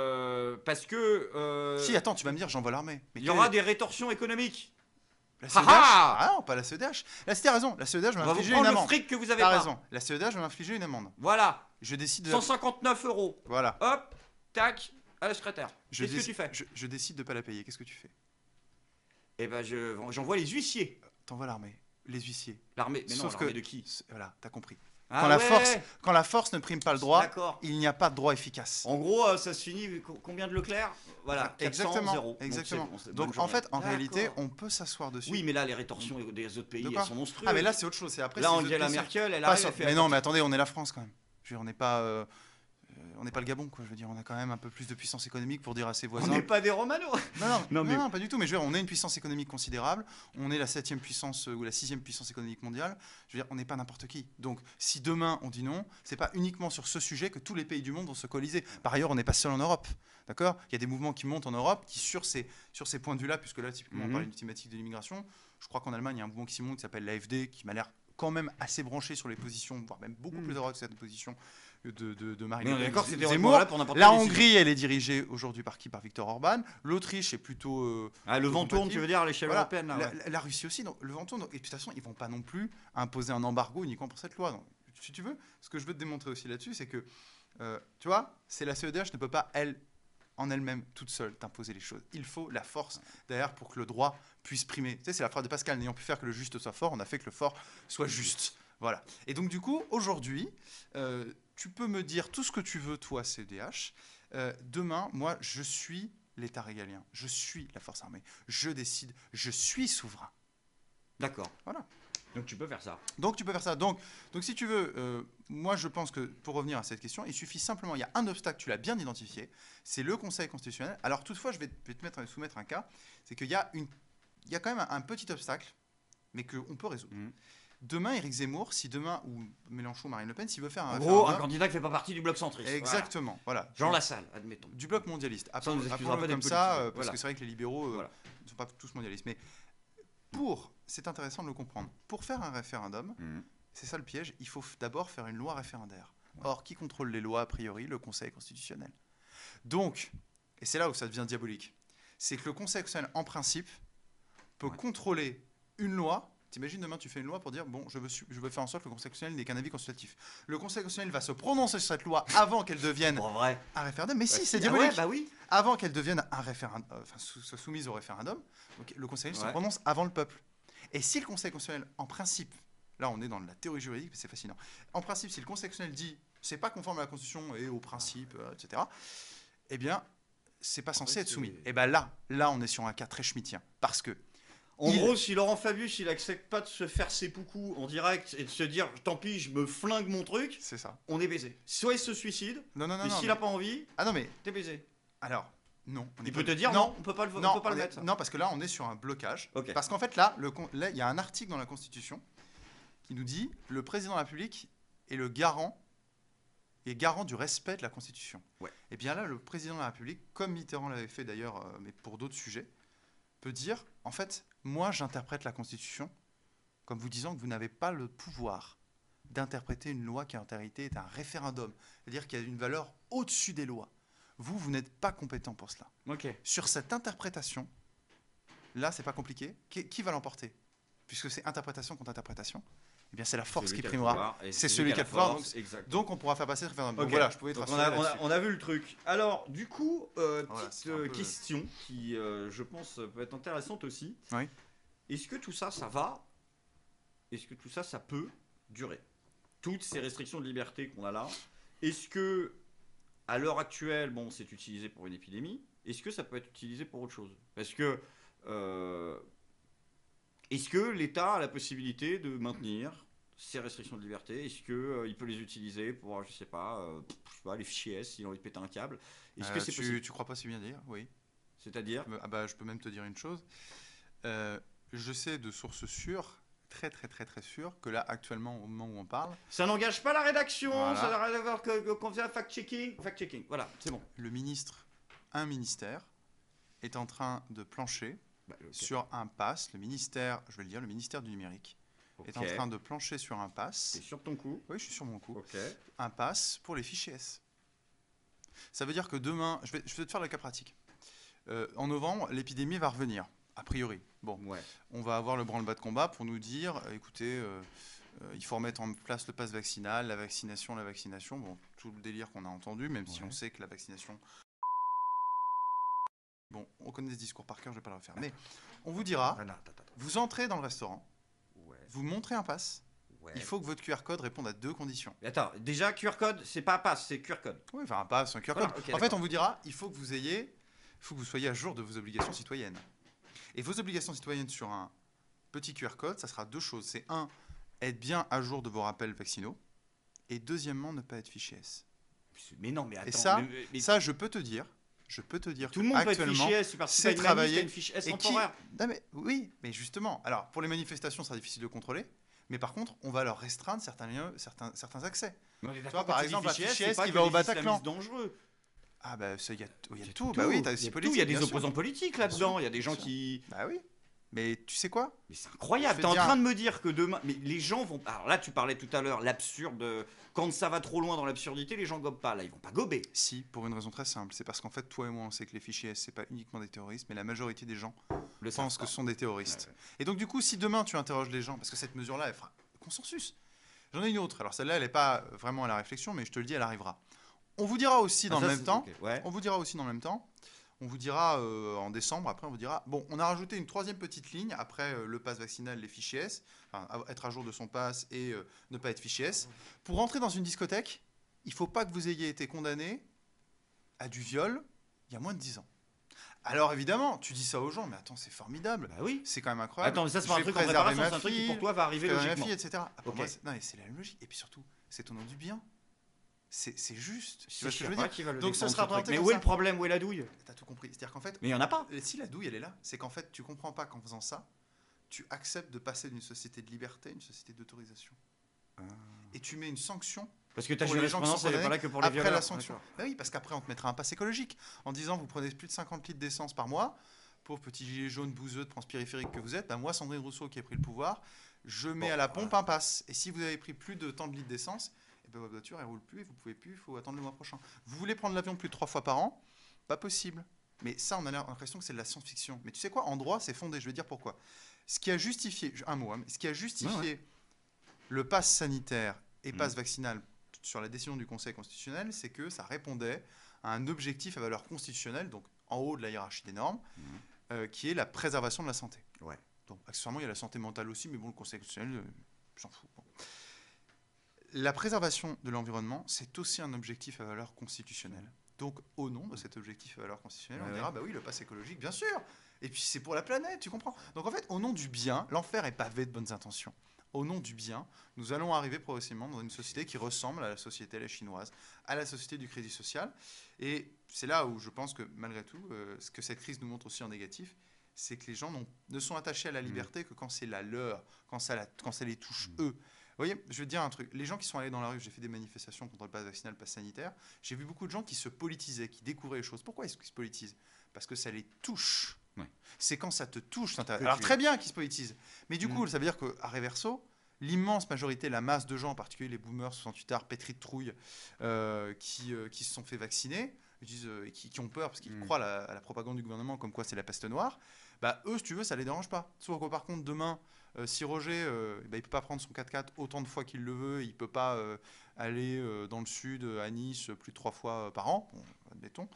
Si, attends, tu vas me dire j'envoie l'armée. Mais il y aura des rétorsions économiques. La Ah CEDH? ah Ah non, pas la CEDH. Là, c'était raison, la CEDH va On va vous m'infliger une prendre le amende. fric que vous avez T'as pas. raison, la CEDH va m'infliger une amende. Voilà, Je décide de... 159 €. Voilà. Hop, tac, à la secrétaire. Qu'est-ce que tu fais? Je décide de pas la payer, qu'est-ce que tu fais? Eh ben, j'envoie les huissiers. T'envoies l'armée, les huissiers. L'armée, mais non, Sauf l'armée que- de qui? Voilà, t'as compris. Ah Quand la ouais, Quand la force ne prime pas le droit, D'accord. il n'y a pas de droit efficace. En gros, ça se finit. Combien de Leclerc? Voilà, 400, Exactement, 0. Donc, exactement. c'est bon, c'est Donc bonne en journée. fait, en D'accord. réalité, on peut s'asseoir dessus. Oui, mais là, les rétorsions des autres pays, De quoi elles sont monstrueuses. Ah mais là c'est autre chose, c'est après Là, c'est les autres Angela pays. Merkel, elle Pas arrive, sur- elle fait Mais non, mais attendez, on est la France quand même. Je veux dire, on n'est pas le Gabon, quoi. Je veux dire, on a quand même un peu plus de puissance économique pour dire à ses On voisins. n'est pas des Romano. Non, Non, mais- pas du tout. Mais je veux dire, on est une puissance économique considérable. On est la 7e puissance ou la 6e puissance économique mondiale. Je veux dire, on n'est pas n'importe qui. Donc, si demain on dit non, c'est pas uniquement sur ce sujet que tous les pays du monde vont se coaliser. Par ailleurs, on n'est pas seul en Europe. D'accord? Il y a des mouvements qui montent en Europe qui, sur ces points de vue-là, puisque là, typiquement, on Mhm. parle d'une thématique de l'immigration, je crois qu'en Allemagne, il y a un mouvement qui s'y monte qui s'appelle l'AfD, qui m'a l'air quand même assez branchés sur les positions, voire même beaucoup plus à droite que certaines positions de Marine Mais on Le est Pen. d'accord, c'était Zemmour. voilà pour n'importe La quelle décision. Hongrie, elle est dirigée aujourd'hui par qui? Par Viktor Orban. L'Autriche est plutôt. Le plutôt vent tourne, compatible. tu veux dire, à l'échelle Voilà. européenne là, ouais. La Russie aussi, donc le vent tourne. Et puis, de toute façon, ils vont pas non plus imposer un embargo uniquement pour cette loi. Donc, si tu veux, ce que je veux te démontrer aussi là-dessus, c'est que, tu vois, c'est la CEDH ne peut pas, en elle-même, toute seule, t'imposer les choses. Il faut la force derrière pour que le droit puisse primer. Tu sais, c'est la phrase de Pascal, n'ayant pu faire que le juste soit fort, on a fait que le fort soit juste. Voilà. Et donc, du coup, aujourd'hui, tu peux me dire tout ce que tu veux, toi, CEDH. Demain, moi, je suis l'État régalien. Je suis la force armée. Je décide. Je suis souverain. D'accord. Voilà. Donc tu peux faire ça. Donc, tu peux faire ça. Donc si tu veux, moi, je pense que pour revenir à cette question, il suffit simplement, il y a un obstacle, tu l'as bien identifié, c'est le Conseil constitutionnel. Alors, toutefois, je vais te soumettre un cas, c'est qu'il y a quand même un petit obstacle, mais qu'on peut résoudre. Demain, Éric Zemmour, si demain, ou Mélenchon, Marine Le Pen, s'il veut faire un En gros, un candidat qui fait pas partie du bloc centriste. Exactement, voilà. Jean Lassalle, admettons. Du bloc mondialiste. Ça, on nous excusera Appelons-le pas comme d'être ça, politique. parce que c'est vrai que les libéraux ne sont pas tous mondialistes. Mais c'est intéressant de le comprendre. Pour faire un référendum, c'est ça le piège, il faut d'abord faire une loi référendaire. Or, qui contrôle les lois a priori? Le Conseil constitutionnel. Donc, et c'est là où ça devient diabolique, c'est que le Conseil constitutionnel, en principe, peut contrôler une loi. T'imagines, demain, tu fais une loi pour dire, bon, je veux faire en sorte que le Conseil constitutionnel n'ait qu'un avis consultatif. Le Conseil constitutionnel va se prononcer sur cette loi avant qu'elle devienne un référendum. Mais si, c'est diabolique. Bah oui. Avant qu'elle devienne un référendum, soit soumise au référendum, donc le Conseil constitutionnel se prononce avant le peuple. Et si le Conseil constitutionnel, en principe, là on est dans la théorie juridique, c'est fascinant. En principe, si le Conseil constitutionnel dit c'est pas conforme à la Constitution et aux principes, etc., eh bien, c'est pas censé être soumis. Et bien là, on est sur un cas très schmittien. Parce que. En gros, si Laurent Fabius, il accepte pas de se faire ses poucous en direct et de se dire tant pis, je me flingue mon truc, c'est ça. On est baisé. Soit il se suicide, non, et s'il a pas envie, t'es baisé. Alors. Non. Il peut te dire non, on peut pas le mettre. Ça. Non, parce que là, on est sur un blocage. Okay. Parce qu'en fait, là, il y a un article dans la Constitution qui nous dit le président de la République est garant du respect de la Constitution. Ouais. Et bien là, le président de la République, comme Mitterrand l'avait fait d'ailleurs, mais pour d'autres sujets, peut dire en fait, moi, j'interprète la Constitution comme vous disant que vous n'avez pas le pouvoir d'interpréter une loi qui en réalité est un référendum, c'est-à-dire qu'il y a une valeur au-dessus des lois. Vous n'êtes pas compétent pour cela. Okay. Sur cette interprétation, là, c'est pas compliqué. Qui va l'emporter? Puisque c'est interprétation contre interprétation, eh bien, c'est la force qui primera. C'est celui qui a le pouvoir. Donc, on pourra faire passer le référendum. Donc, voilà, je pouvais te rassurer on a vu le truc. Alors, du coup, petite question qui, je pense, peut être intéressante aussi. Oui. Est-ce que tout ça, ça va? Est-ce que tout ça, ça peut durer? Toutes ces restrictions de liberté qu'on a là, est-ce que à l'heure actuelle, bon, c'est utilisé pour une épidémie. Est-ce que ça peut être utilisé pour autre chose? Parce que est-ce que l'État a la possibilité de maintenir ces restrictions de liberté? Est-ce qu'il peut les utiliser pour, je sais pas, les fichiers S, s'il a envie de péter un câble? Est-ce que c'est possible? Tu crois pas si bien dire? Oui. C'est-à-dire? Je peux même te dire une chose. Je sais de sources sûres, très très très très sûres, que là actuellement au moment où on parle, ça n'engage pas la rédaction, ça n'a rien à voir qu'on fait un fact-checking, voilà, c'est bon. Un ministère est en train de plancher sur un pass, le ministère du numérique est en train de plancher sur un pass. T'es sur ton coup? Oui, je suis sur mon coup. Un pass pour les fichiers S. Ça veut dire que demain, je vais te faire le cas pratique. En novembre, l'épidémie va revenir. A priori. Bon, on va avoir le branle-bas de combat pour nous dire, écoutez, il faut remettre en place le pass vaccinal, la vaccination. Bon, tout le délire qu'on a entendu, même si on sait que la vaccination... Bon, on connaît ce discours par cœur, je ne vais pas le refaire. Mais on vous dira, vous entrez dans le restaurant, vous montrez un pass, il faut que votre QR code réponde à 2 conditions. Mais attends, déjà QR code, c'est pas un pass, c'est QR code. Oui, enfin un pass, un QR code. En fait, on vous dira, il faut que vous soyez à jour de vos obligations citoyennes. Et vos obligations citoyennes sur un petit QR code, ça sera 2 choses. C'est 1, être bien à jour de vos rappels vaccinaux. Et deuxièmement, ne pas être fiché S. Mais non, mais attends. Et ça, je peux te dire tout le monde peut être fiché S, c'est travailler. Une fiche S temporaire. Oui, mais justement. Alors, pour les manifestations, ça sera difficile de contrôler. Mais par contre, on va leur restreindre certains accès. Tu vois, par exemple, un fichier S qui va au Bataclan. Dangereux. Ah bah il y a tout. Bah oui, t'as aussi politique. Il y a des opposants politiques là-dedans. Il y a des gens qui. Bah oui. Mais tu sais quoi? Mais c'est incroyable, Je t'es vais en te dire train de me dire que demain... Mais les gens vont... Alors là, tu parlais tout à l'heure, l'absurde... Quand ça va trop loin dans l'absurdité, les gens gobent pas. Là, ils vont pas gober. Si, pour une raison très simple. C'est parce qu'en fait, toi et moi, on sait que les fichiers S, c'est pas uniquement des terroristes, mais la majorité des gens Le pensent savent que pas. ce sont des terroristes. Ouais, ouais. Et donc, du coup, si demain tu interroges les gens, parce que cette mesure-là, elle fera consensus. J'en ai une autre. Alors, celle-là, elle n'est pas vraiment à la réflexion, mais je te le dis, elle arrivera. On vous dira aussi dans le même temps, Ok, ouais. on vous dira aussi dans le même temps, on vous dira en décembre, après on vous dira, bon, on a rajouté une troisième petite ligne, après le pass vaccinal, les fichiers S, enfin, être à jour de son pass et ne pas être fichier S. Pour rentrer dans une discothèque, il ne faut pas que vous ayez été condamné à du viol il y a moins de 10 ans. Alors évidemment, tu dis ça aux gens, mais attends, c'est formidable, Bah oui. c'est quand même incroyable. Attends, mais ça, c'est Je pas un vais truc en préserver préparation, ma c'est un truc qui fille, pour toi va arriver préserver ma logiquement. fille, etc. Ah, pour Ok. moi, non, mais c'est la même logique. Et puis surtout, c'est au nom du bien. C'est juste. Tu C'est vois ce que je veux Sherpa dire? qui va le Donc ce défendre, sera ce truc. présenté Mais comme où est ça. le problème? Où est la douille? T'as tout compris. C'est-à-dire qu'en fait, Mais il y en a pas. si la douille elle est là, c'est qu'en fait tu comprends pas qu'en faisant ça, tu acceptes de passer d'une société de liberté à une société d'autorisation. Et tu mets une sanction Parce que ta pour les gens qui jurisprudence, sont elle est pas condamnés là que pour les après violeurs. la sanction. D'accord. Bah oui, parce qu'après on te mettra un pass écologique en disant vous prenez plus de 50 litres d'essence par mois, pauvre petit gilet jaune bouseux de transpériphérique que vous êtes, bah moi Sandrine Rousseau qui a pris le pouvoir, je mets Bon, à la pompe voilà. un pass. Et si vous avez pris plus de tant de litres d'essence, et ben votre voiture elle roule plus et vous pouvez plus, il faut attendre le mois prochain. Vous voulez prendre l'avion plus de 3 fois par an? Pas possible. Mais ça, on a l'impression que c'est de la science-fiction. Mais tu sais quoi? En droit, c'est fondé. Je vais dire pourquoi. Ce qui a justifié, un mot, hein, ce qui a justifié le pass sanitaire et pass vaccinal sur la décision du Conseil constitutionnel, c'est que ça répondait à un objectif à valeur constitutionnelle, donc en haut de la hiérarchie des normes, qui est la préservation de la santé. Ouais. Donc, accessoirement, il y a la santé mentale aussi, mais bon, le Conseil constitutionnel, j'en fous. Bon. La préservation de l'environnement, c'est aussi un objectif à valeur constitutionnelle. Donc, au nom de cet objectif à valeur constitutionnelle, on dira, bah oui, le pass écologique, bien sûr. Et puis, c'est pour la planète, tu comprends? Donc, en fait, au nom du bien, l'enfer est pavé de bonnes intentions. Au nom du bien, nous allons arriver progressivement dans une société qui ressemble à la société chinoise, à la société du crédit social. Et c'est là où je pense que, malgré tout, ce que cette crise nous montre aussi en négatif, c'est que les gens ne sont attachés à la liberté que quand c'est la leur, quand ça les touche eux. Vous voyez, je vais te dire un truc. Les gens qui sont allés dans la rue, j'ai fait des manifestations contre le pass vaccinal, le pass sanitaire, j'ai vu beaucoup de gens qui se politisaient, qui découvraient les choses. Pourquoi est-ce qu'ils se politisent? Parce que ça les touche. Ouais. C'est quand ça te touche. Alors très bien qu'ils se politisent. Mais du coup, ça veut dire qu'à reverso, l'immense majorité, la masse de gens, en particulier les boomers 68 ards pétris de trouille, qui se sont fait vacciner, qui ont peur parce qu'ils croient à la propagande du gouvernement comme quoi c'est la peste noire, bah, eux, si tu veux, ça les dérange pas. Sauf que par contre, demain, si Roger, il peut pas prendre son 4x4 autant de fois qu'il le veut, il peut pas aller dans le sud, à Nice, plus de 3 fois par an, bon, admettons,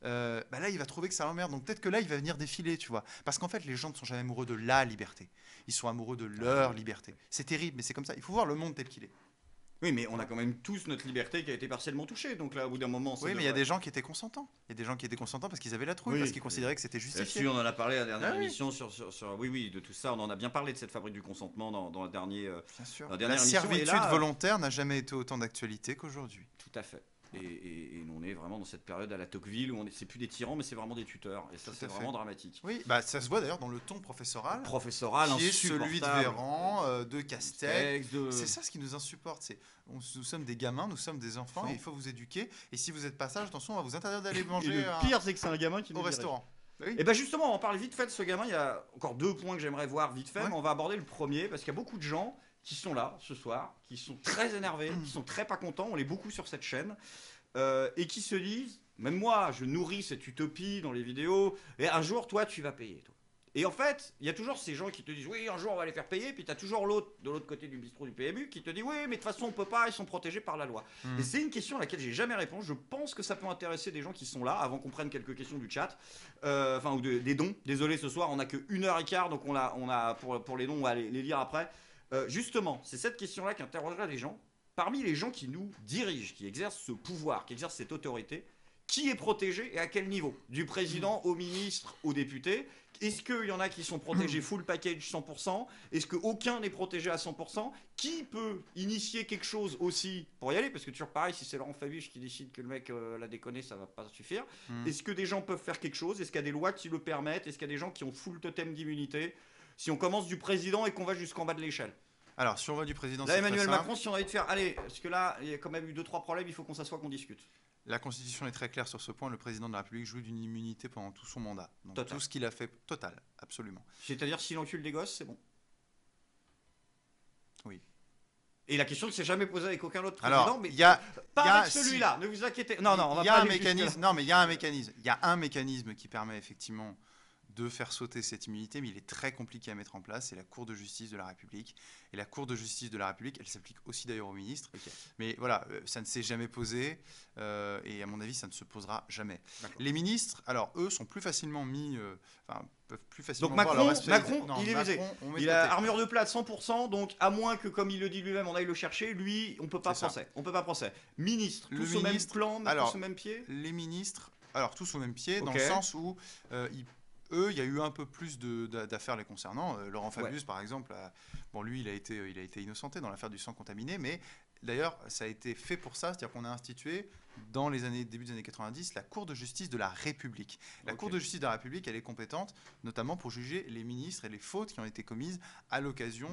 bah là, il va trouver que ça l'emmerde. Donc peut-être que là, il va venir défiler, tu vois. Parce qu'en fait, les gens ne sont jamais amoureux de la liberté. Ils sont amoureux de leur liberté. C'est terrible, mais c'est comme ça. Il faut voir le monde tel qu'il est. Oui, mais on a quand même tous notre liberté qui a été partiellement touchée. Donc là, au bout d'un moment, ça Oui, mais il y a devrait- des gens qui étaient consentants. Il y a des gens qui étaient consentants parce qu'ils avaient la trouille, Oui, parce qu'ils oui. considéraient que c'était justifié. Là-dessus, on en a parlé à la dernière Ah oui. émission oui, oui, de tout ça. On en a bien parlé de cette fabrique du consentement dans la dernière, Bien sûr. la dernière La émission. servitude Et là, volontaire n'a jamais été autant d'actualité qu'aujourd'hui. Tout à fait. Et on est vraiment dans cette période à la Tocqueville où c'est plus des tyrans, mais c'est vraiment des tuteurs. Et ça, Tout à c'est fait. vraiment dramatique. Oui, bah, ça se voit d'ailleurs dans le ton professoral, Professoral, qui est celui de insupportable. Véran, de Castex. Texte de- C'est ça ce qui nous insupporte. Nous sommes des gamins, nous sommes des enfants, et il faut vous éduquer. Et si vous êtes pas sage, attention, on va vous interdire d'aller Et manger le pire, c'est que c'est un gamin qui nous au dirige. restaurant. Oui. Et bien justement, on en parle vite fait de ce gamin. Il y a encore 2 points que j'aimerais voir vite fait, Ouais. mais on va aborder le premier parce qu'il y a beaucoup de gens qui sont là ce soir, qui sont très énervés, qui sont très pas contents. On l'est beaucoup sur cette chaîne et qui se disent, même moi, je nourris cette utopie dans les vidéos. Et un jour, toi, tu vas payer. Toi. Et en fait, il y a toujours ces gens qui te disent, oui, un jour, on va les faire payer. Puis tu as toujours l'autre de l'autre côté du bistrot du PMU qui te dit, oui, mais de toute façon, on peut pas. Ils sont protégés par la loi. Et c'est une question à laquelle j'ai jamais répondu. Je pense que ça peut intéresser des gens qui sont là, avant qu'on prenne quelques questions du chat, enfin ou des dons. Désolé, ce soir on a que 1h15, donc on a pour les dons, on va les lire après. Justement, c'est cette question-là qui interrogera les gens. Parmi les gens qui nous dirigent, qui exercent ce pouvoir, qui exercent cette autorité, qui est protégé et à quel niveau? Du président au ministre au député? Est-ce qu'il y en a qui sont protégés full package 100%? Est-ce qu'aucun n'est protégé à 100%? Qui peut initier quelque chose aussi pour y aller? Parce que toujours pareil, si c'est Laurent Fabius qui décide que le mec l'a déconné, ça va pas suffire. Est-ce que des gens peuvent faire quelque chose? Est-ce qu'il y a des lois qui le permettent? Est-ce qu'il y a des gens qui ont full totem d'immunité? Si on commence du président et qu'on va jusqu'en bas de l'échelle. Alors, si on va du président, Là, c'est Emmanuel très simple. Macron, si on a envie de faire, allez, parce que là, il y a quand même eu 2-3 problèmes, il faut qu'on s'assoie, qu'on discute. La Constitution est très claire sur ce point. Le président de la République jouit d'une immunité pendant tout son mandat. Donc Total. tout ce qu'il a fait, total, absolument. C'est-à-dire, s'il encule des gosses, c'est bon. Oui. Et la question ne s'est jamais posée avec aucun autre président, Alors, mais il y a, pas il y a- avec celui-là, ne vous inquiétez. Non, on va il y a pas un aller jusque-là. mécanisme. Non, mais il y a un mécanisme. Il y a un mécanisme qui permet effectivement de faire sauter cette immunité, mais il est très compliqué à mettre en place. C'est la Cour de justice de la République. Et la Cour de justice de la République, elle s'applique aussi d'ailleurs au ministre. Ok. Mais voilà, ça ne s'est jamais posé. Et à mon avis, ça ne se posera jamais. D'accord. Les ministres, alors eux, sont plus facilement mis. Peuvent plus facilement Donc voir leur Macron, responsabilité. Macron, il est visé. on met Il de a côté. armure de plate 100%, donc à moins que, comme il le dit lui-même, on aille le chercher, lui, on peut pas C'est ça. procès. On peut pas procès. Ministre, Le tous au même ministre, plan, alors, tous au même pied. Les ministres, alors tous au même pied, dans Ok. le sens où eux, il y a eu un peu plus d'affaires les concernant. Laurent Fabius, par exemple, bon, lui, il a été innocenté dans l'affaire du sang contaminé, mais d'ailleurs, ça a été fait pour ça, c'est-à-dire qu'on a institué, dans les début des années 90, la Cour de justice de la République. La Ok. Cour de justice de la République, elle est compétente, notamment pour juger les ministres et les fautes qui ont été commises à l'occasion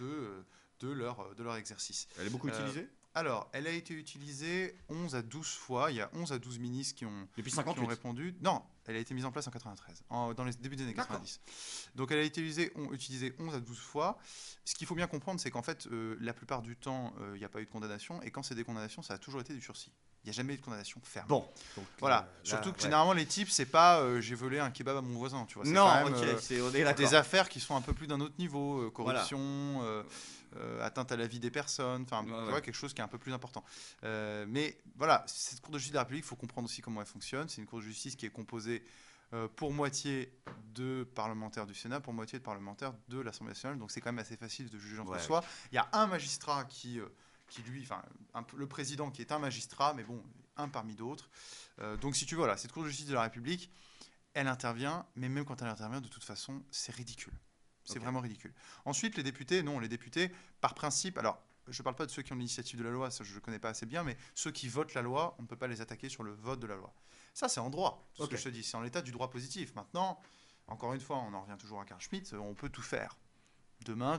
de leur exercice. Elle est beaucoup utilisée Alors, elle a été utilisée 11 à 12 fois. Il y a 11 à 12 ministres qui ont depuis qui ont 58. répondu. Non, elle a été mise en place en 93, dans les débuts des années D'accord. 90. Donc elle a été utilisée 11 à 12 fois. Ce qu'il faut bien comprendre, c'est qu'en fait, la plupart du temps, il n'y a pas eu de condamnation. Et quand c'est des condamnations, ça a toujours été du sursis. Il n'y a jamais eu de condamnation ferme. Bon. Donc, Voilà. là, Surtout que ouais. généralement, les types, c'est pas j'ai volé un kebab à mon voisin. Tu vois. C'est Non, quand même, ok, on est d'accord. des affaires qui sont un peu plus d'un autre niveau. Corruption, atteinte à la vie des personnes. Enfin, tu vois, quelque chose qui est un peu plus important. Mais voilà, cette Cour de justice de la République, il faut comprendre aussi comment elle fonctionne. C'est une Cour de justice qui est composée pour moitié de parlementaires du Sénat, pour moitié de parlementaires de l'Assemblée nationale. Donc c'est quand même assez facile de juger entre soi. Il y a un magistrat qui lui, enfin, le président qui est un magistrat, mais bon, un parmi d'autres. Donc si tu veux, voilà, cette Cour de justice de la République, elle intervient, mais même quand elle intervient, de toute façon, c'est ridicule. C'est vraiment ridicule. Ensuite, les députés, non, les députés, par principe, alors, je ne parle pas de ceux qui ont l'initiative de la loi, ça je ne connais pas assez bien, mais ceux qui votent la loi, on ne peut pas les attaquer sur le vote de la loi. Ça, c'est en droit, ce que je te dis, c'est en l'état du droit positif. Maintenant, encore une fois, on en revient toujours à Carl Schmitt, on peut tout faire. Demain,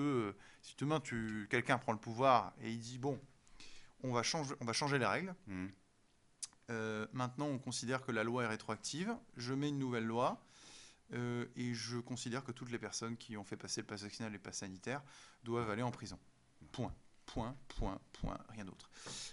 si demain quelqu'un prend le pouvoir et il dit, bon, on va changer les règles, maintenant on considère que la loi est rétroactive, je mets une nouvelle loi, et je considère que toutes les personnes qui ont fait passer le pass vaccinal et le pass sanitaire doivent aller en prison. Point, rien d'autre.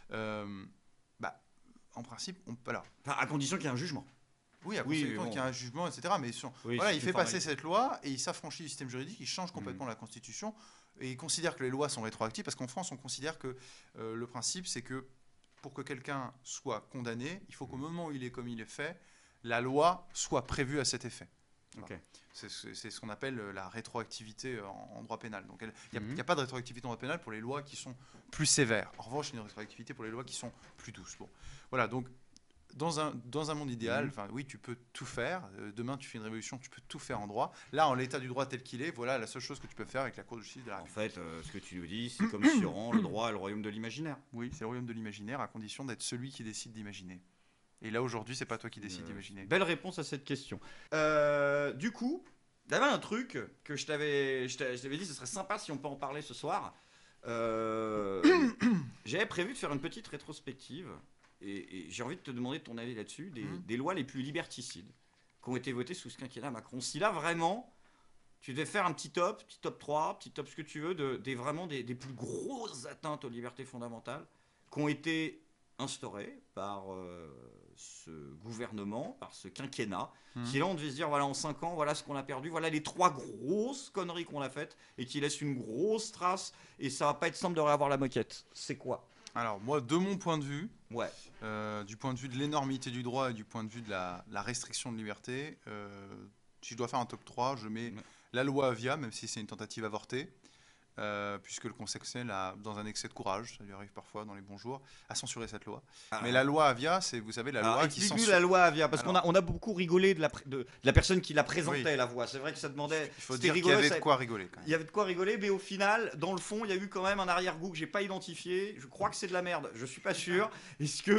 En principe, alors, Enfin, à condition qu'il y ait un jugement. oui, à condition qu'il y ait un jugement, etc. Mais voilà, il fait passer cette loi et il s'affranchit du système juridique, il change complètement la Constitution et il considère que les lois sont rétroactives parce qu'en France, on considère que le principe, c'est que pour que quelqu'un soit condamné, il faut qu'au moment où il est commis les faits, la loi soit prévue à cet effet. Voilà. C'est ce qu'on appelle la rétroactivité en droit pénal. Donc il n'y a pas de rétroactivité en droit pénal pour les lois qui sont plus sévères. En revanche, il y a une rétroactivité pour les lois qui sont plus douces. Bon. Voilà, donc dans un monde idéal, oui, tu peux tout faire. Demain, tu fais une révolution, tu peux tout faire en droit. Là, en l'état du droit tel qu'il est, voilà la seule chose que tu peux faire avec la Cour de justice de la République. En fait, ce que tu nous dis, c'est comme si on rend le droit à le royaume de l'imaginaire. Oui, c'est le royaume de l'imaginaire à condition d'être celui qui décide d'imaginer. Et là, aujourd'hui, c'est pas toi qui décides d'imaginer. Belle réponse à cette question. Du coup, il y avait un truc que je t'avais dit, ce serait sympa si on peut en parler ce soir. J'avais prévu de faire une petite rétrospective et j'ai envie de te demander ton avis là-dessus, des lois les plus liberticides qui ont été votées sous ce quinquennat Macron. Si là, vraiment, tu devais faire un petit top 3, petit top ce que tu veux, vraiment des plus grosses atteintes aux libertés fondamentales qui ont été instaurées par ce gouvernement, par ce quinquennat. Si là on devait se dire, voilà, en 5 ans, voilà ce qu'on a perdu, voilà les 3 grosses conneries qu'on a faites et qui laissent une grosse trace et ça va pas être simple de réavoir la moquette. C'est quoi? Alors moi, de mon point de vue, Ouais. Du point de vue de l'énormité du droit et du point de vue de la restriction de liberté, si je dois faire un top 3, je mets la loi Avia, même si c'est une tentative avortée, puisque le Conseil constitutionnel, dans un excès de courage, ça lui arrive parfois dans les bons jours, a censuré cette loi. Mais la loi Avia, c'est, vous savez, la loi qui censure... la loi Avia, parce qu'on a beaucoup rigolé de la personne qui la présentait, Oui. la voix. C'est vrai que ça demandait... Il faut dire qu'il y avait de quoi rigoler, quand même. Il y avait de quoi rigoler, mais au final, dans le fond, il y a eu quand même un arrière-goût que j'ai pas identifié. Je crois que c'est de la merde, je suis pas sûr. Est-ce que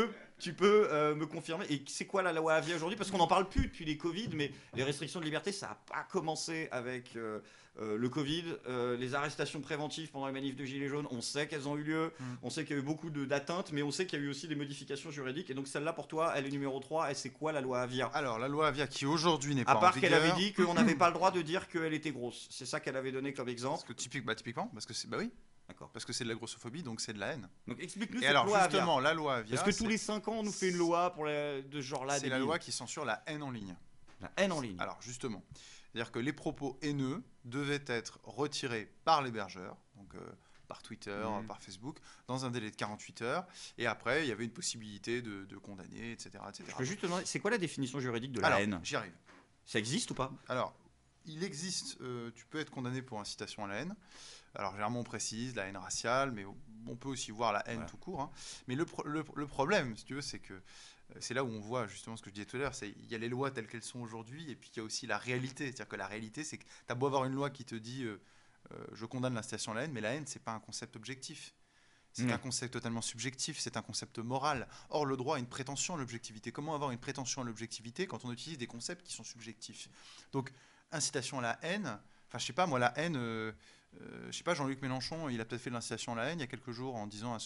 tu peux me confirmer. Et c'est quoi la loi Avia aujourd'hui? Parce qu'on n'en parle plus depuis les Covid, mais les restrictions de liberté, ça n'a pas commencé avec le Covid. Les arrestations préventives pendant les manifs de Gilets jaunes, on sait qu'elles ont eu lieu. On sait qu'il y a eu beaucoup d'atteintes, mais on sait qu'il y a eu aussi des modifications juridiques. Et donc celle-là, pour toi, elle est numéro 3. Et c'est quoi la loi Avia? Alors, la loi Avia qui aujourd'hui n'est À pas en part qu'elle avait vigueur. dit qu'on n'avait pas le droit de dire qu'elle était grosse. C'est ça qu'elle avait donné comme exemple. Parce que typiquement, parce que c'est bah oui, D'accord. parce que c'est de la grossophobie, donc c'est de la haine. Donc explique-nous Et cette alors loi Avia. justement, la loi Avia, Parce que tous les 5 ans, on nous fait une loi pour de ce genre-là. c'est la débile. loi qui censure la haine en ligne. La haine en ligne. Alors justement, c'est-à-dire que les propos haineux devaient être retirés par l'hébergeur, donc par Twitter, par Facebook, dans un délai de 48 heures. Et après, il y avait une possibilité de condamner, etc., etc. Je peux juste te demander, c'est quoi la définition juridique de la Alors, haine? j'y arrive. Ça existe ou pas? Alors, il existe, tu peux être condamné pour incitation à la haine. Alors, généralement, on précise la haine raciale, mais on peut aussi voir la haine tout court. Hein. Mais le problème, si tu veux, c'est que c'est là où on voit justement ce que je disais tout à l'heure, c'est il y a les lois telles qu'elles sont aujourd'hui, et puis il y a aussi la réalité. C'est-à-dire que la réalité, c'est que tu as beau avoir une loi qui te dit je condamne l'incitation à la haine, mais la haine, c'est pas un concept objectif. C'est un concept totalement subjectif, c'est un concept moral. Or, le droit a une prétention à l'objectivité. Comment avoir une prétention à l'objectivité quand on utilise des concepts qui sont subjectifs? Donc, incitation à la haine, enfin, je sais pas, moi, la haine, je sais pas, Jean-Luc Mélenchon, il a peut-être fait de l'incitation à la haine il y a quelques jours en disant